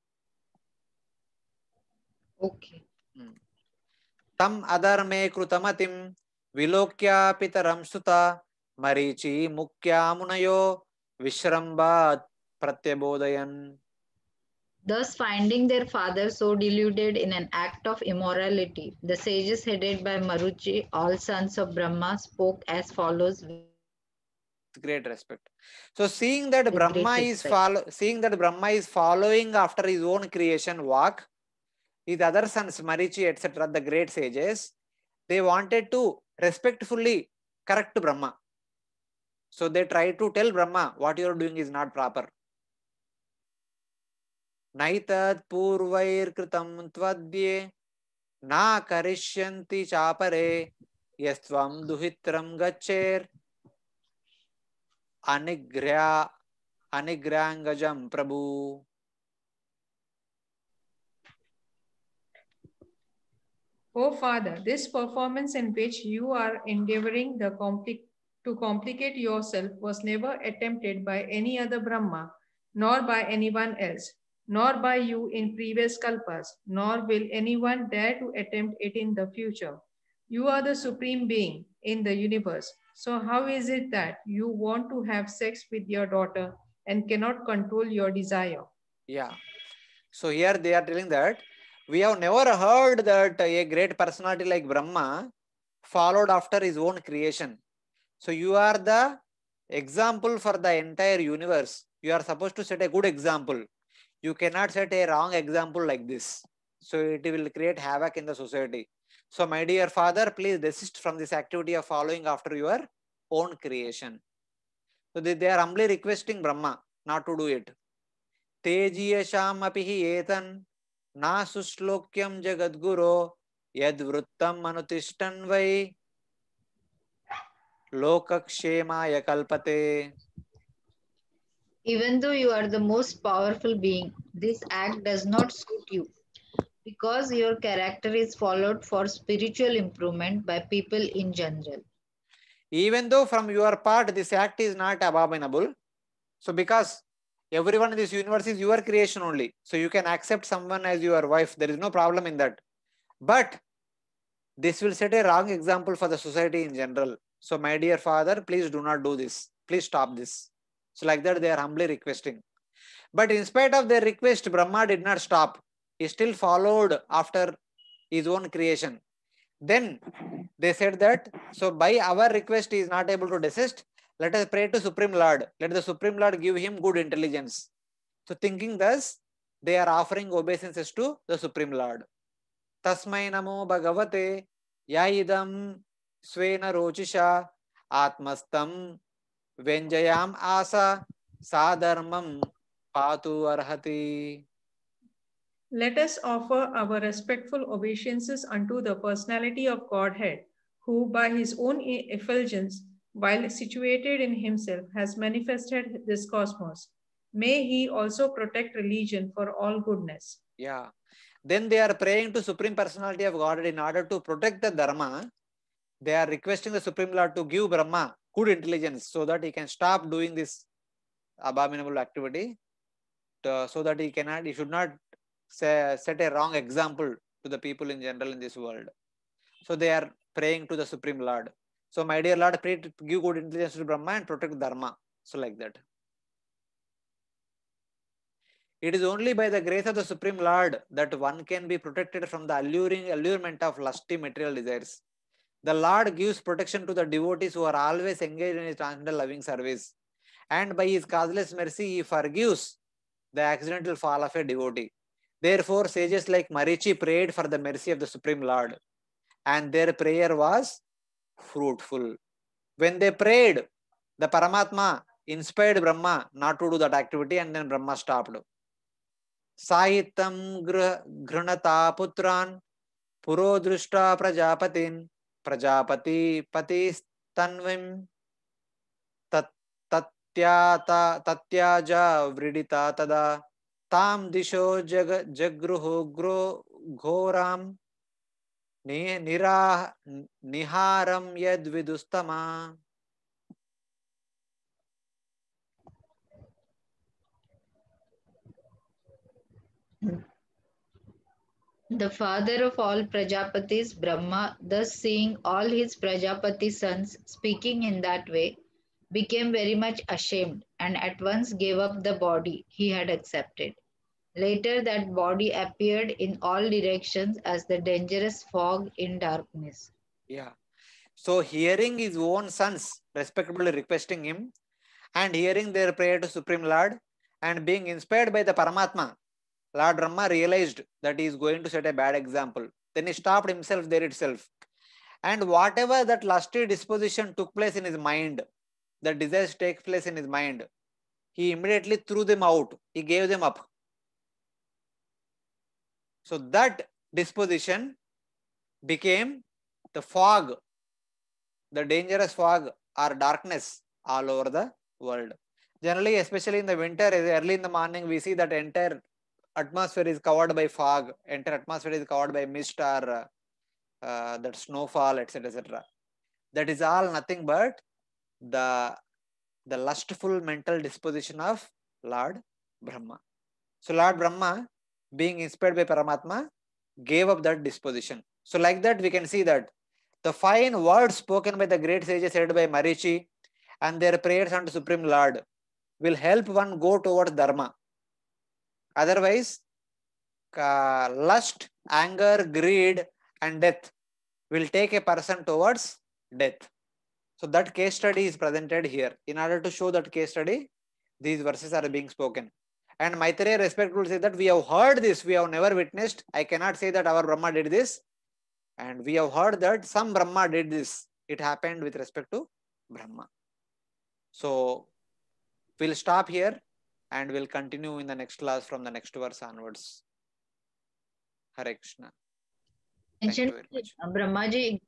Okay. Tam adarme krutamatim vilokya pitaram suta marichi mukya munayo vishramba pratyabodayan. Thus, finding their father so deluded in an act of immorality, the sages headed by Maruchi, all sons of Brahma, spoke as follows. Great respect. So seeing that Brahma is following after his own creation, Vak, his other sons, Marichi, etc., the great sages, they wanted to respectfully correct Brahma. So they tried to tell Brahma, what you are doing is not proper. Naitat purvair kritam tvadye na karishyanti chapare yastvam duhitram gaccher anigrangajam prabhu. O Father, this performance in which you are endeavoring to complicate yourself was never attempted by any other Brahma, nor by anyone else, nor by you in previous kalpas, nor will anyone dare to attempt it in the future. You are the supreme being in the universe. So how is it that you want to have sex with your daughter and cannot control your desire? Yeah. So here they are telling that we have never heard that a great personality like Brahma followed after his own creation. So you are the example for the entire universe. You are supposed to set a good example. You cannot set a wrong example like this. So it will create havoc in the society. So my dear father, please desist from this activity of following after your own creation. So they are humbly requesting Brahma not to do it. तेजीयशाम अपि हि एतन् नासुश्लोक्यं जगद्गुरो यद्वृत्तं अनुतिष्ठन् वै लोकक्षेमाय कल्पते. Even though you are the most powerful being, this act does not suit you because your character is followed for spiritual improvement by people in general. Even though from your part this act is not abominable, so because everyone in this universe is your creation only, so you can accept someone as your wife, there is no problem in that. But this will set a wrong example for the society in general. So my dear father, please do not do this. Please stop this. So like that they are humbly requesting. But in spite of their request, Brahma did not stop. He still followed after his own creation. Then they said that, so by our request he is not able to desist. Let us pray to Supreme Lord. Let the Supreme Lord give him good intelligence. So thinking thus, they are offering obeisances to the Supreme Lord. Tasmai namo bhagavate yaidam svena rocisha atmastam venjayam asa sadharmam patu arhati. Let us offer our respectful obeisances unto the personality of Godhead, who by his own effulgence, while situated in himself, has manifested this cosmos. May he also protect religion for all goodness. Yeah. Then they are praying to Supreme Personality of Godhead in order to protect the Dharma. They are requesting the Supreme Lord to give Brahma good intelligence so that he can stop doing this abominable activity, so that he should not set a wrong example to the people in general in this world. So they are praying to the Supreme Lord. So my dear Lord, pray to give good intelligence to Brahma and protect Dharma. So like that. It is only by the grace of the Supreme Lord that one can be protected from the allurement of lusty material desires. The Lord gives protection to the devotees who are always engaged in his transcendental loving service. And by his causeless mercy, he forgives the accidental fall of a devotee. Therefore, sages like Marichi prayed for the mercy of the Supreme Lord, and their prayer was fruitful. When they prayed, the Paramatma inspired Brahma not to do that activity, and then Brahma stopped. Sahitam ghrunata putran puro drushta prajapatin prajapati patistanvim tatyaja vridita tada tam disho jagruho ghoram niharam yad vidustama. The father of all Prajapatis, Brahma, thus seeing all his Prajapati sons speaking in that way, became very much ashamed and at once gave up the body he had accepted. Later, that body appeared in all directions as the dangerous fog in darkness. Yeah. So hearing his own sons respectfully requesting him and hearing their prayer to Supreme Lord and being inspired by the Paramatma, Lord Brahma realized that he is going to set a bad example. Then he stopped himself there itself. And whatever that lusty disposition took place in his mind, the desires take place in his mind, he immediately threw them out. He gave them up. So that disposition became the fog the dangerous fog or darkness all over the world. Generally, especially in the winter, early in the morning, we see that entire atmosphere is covered by fog, entire atmosphere is covered by mist or that snowfall, etc., etc. That is all nothing but the lustful mental disposition of Lord Brahma. So Lord Brahma, being inspired by Paramatma, gave up that disposition. So like that, we can see that the fine words spoken by the great sages said by Marichi and their prayers unto Supreme Lord will help one go towards Dharma. Otherwise, lust, anger, greed and death will take a person towards death. So that case study is presented here. In order to show that case study, these verses are being spoken. And Maitreya respectfully says that we have heard this, we have never witnessed. I cannot say that our Brahma did this. And we have heard that some Brahma did this. It happened with respect to Brahma. So we'll stop here and we'll continue in the next class from the next verse onwards. Hare Krishna. Thank you very much. Brahmaji.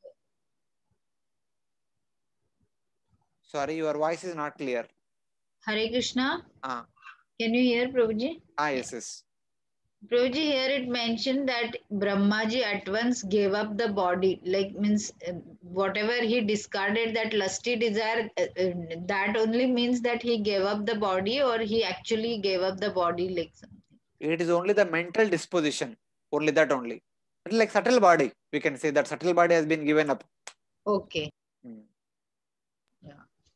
Sorry, your voice is not clear. Hare Krishna. Ah. Can you hear, Prabhuji? Ah, yes, yes. Prabhuji, here it mentioned that Brahmaji at once gave up the body, like means whatever he discarded, that lusty desire, that only means that he gave up the body, or he actually gave up the body like something. It is only the mental disposition, only that only. It's like subtle body. We can say that subtle body has been given up. Okay. Yeah.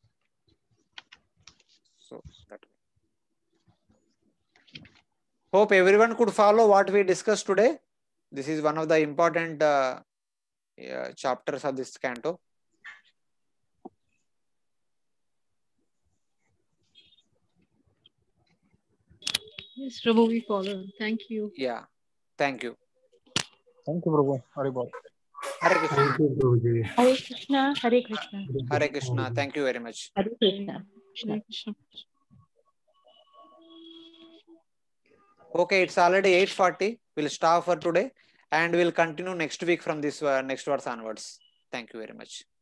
So that way. Hope everyone could follow what we discussed today. This is one of the important chapters of this canto. Yes, Prabhu, we follow. Thank you. Yeah. Thank you. Thank you, Prabhu. Hare Bol. Hare Krishna. Thank you, Prabhuji. Hare Krishna, Hare Krishna. Hare Krishna. Thank you very much. Hare Krishna. Hare Krishna. Okay, it's already 8:40. We'll stop for today and we'll continue next week from this next verse onwards. Thank you very much.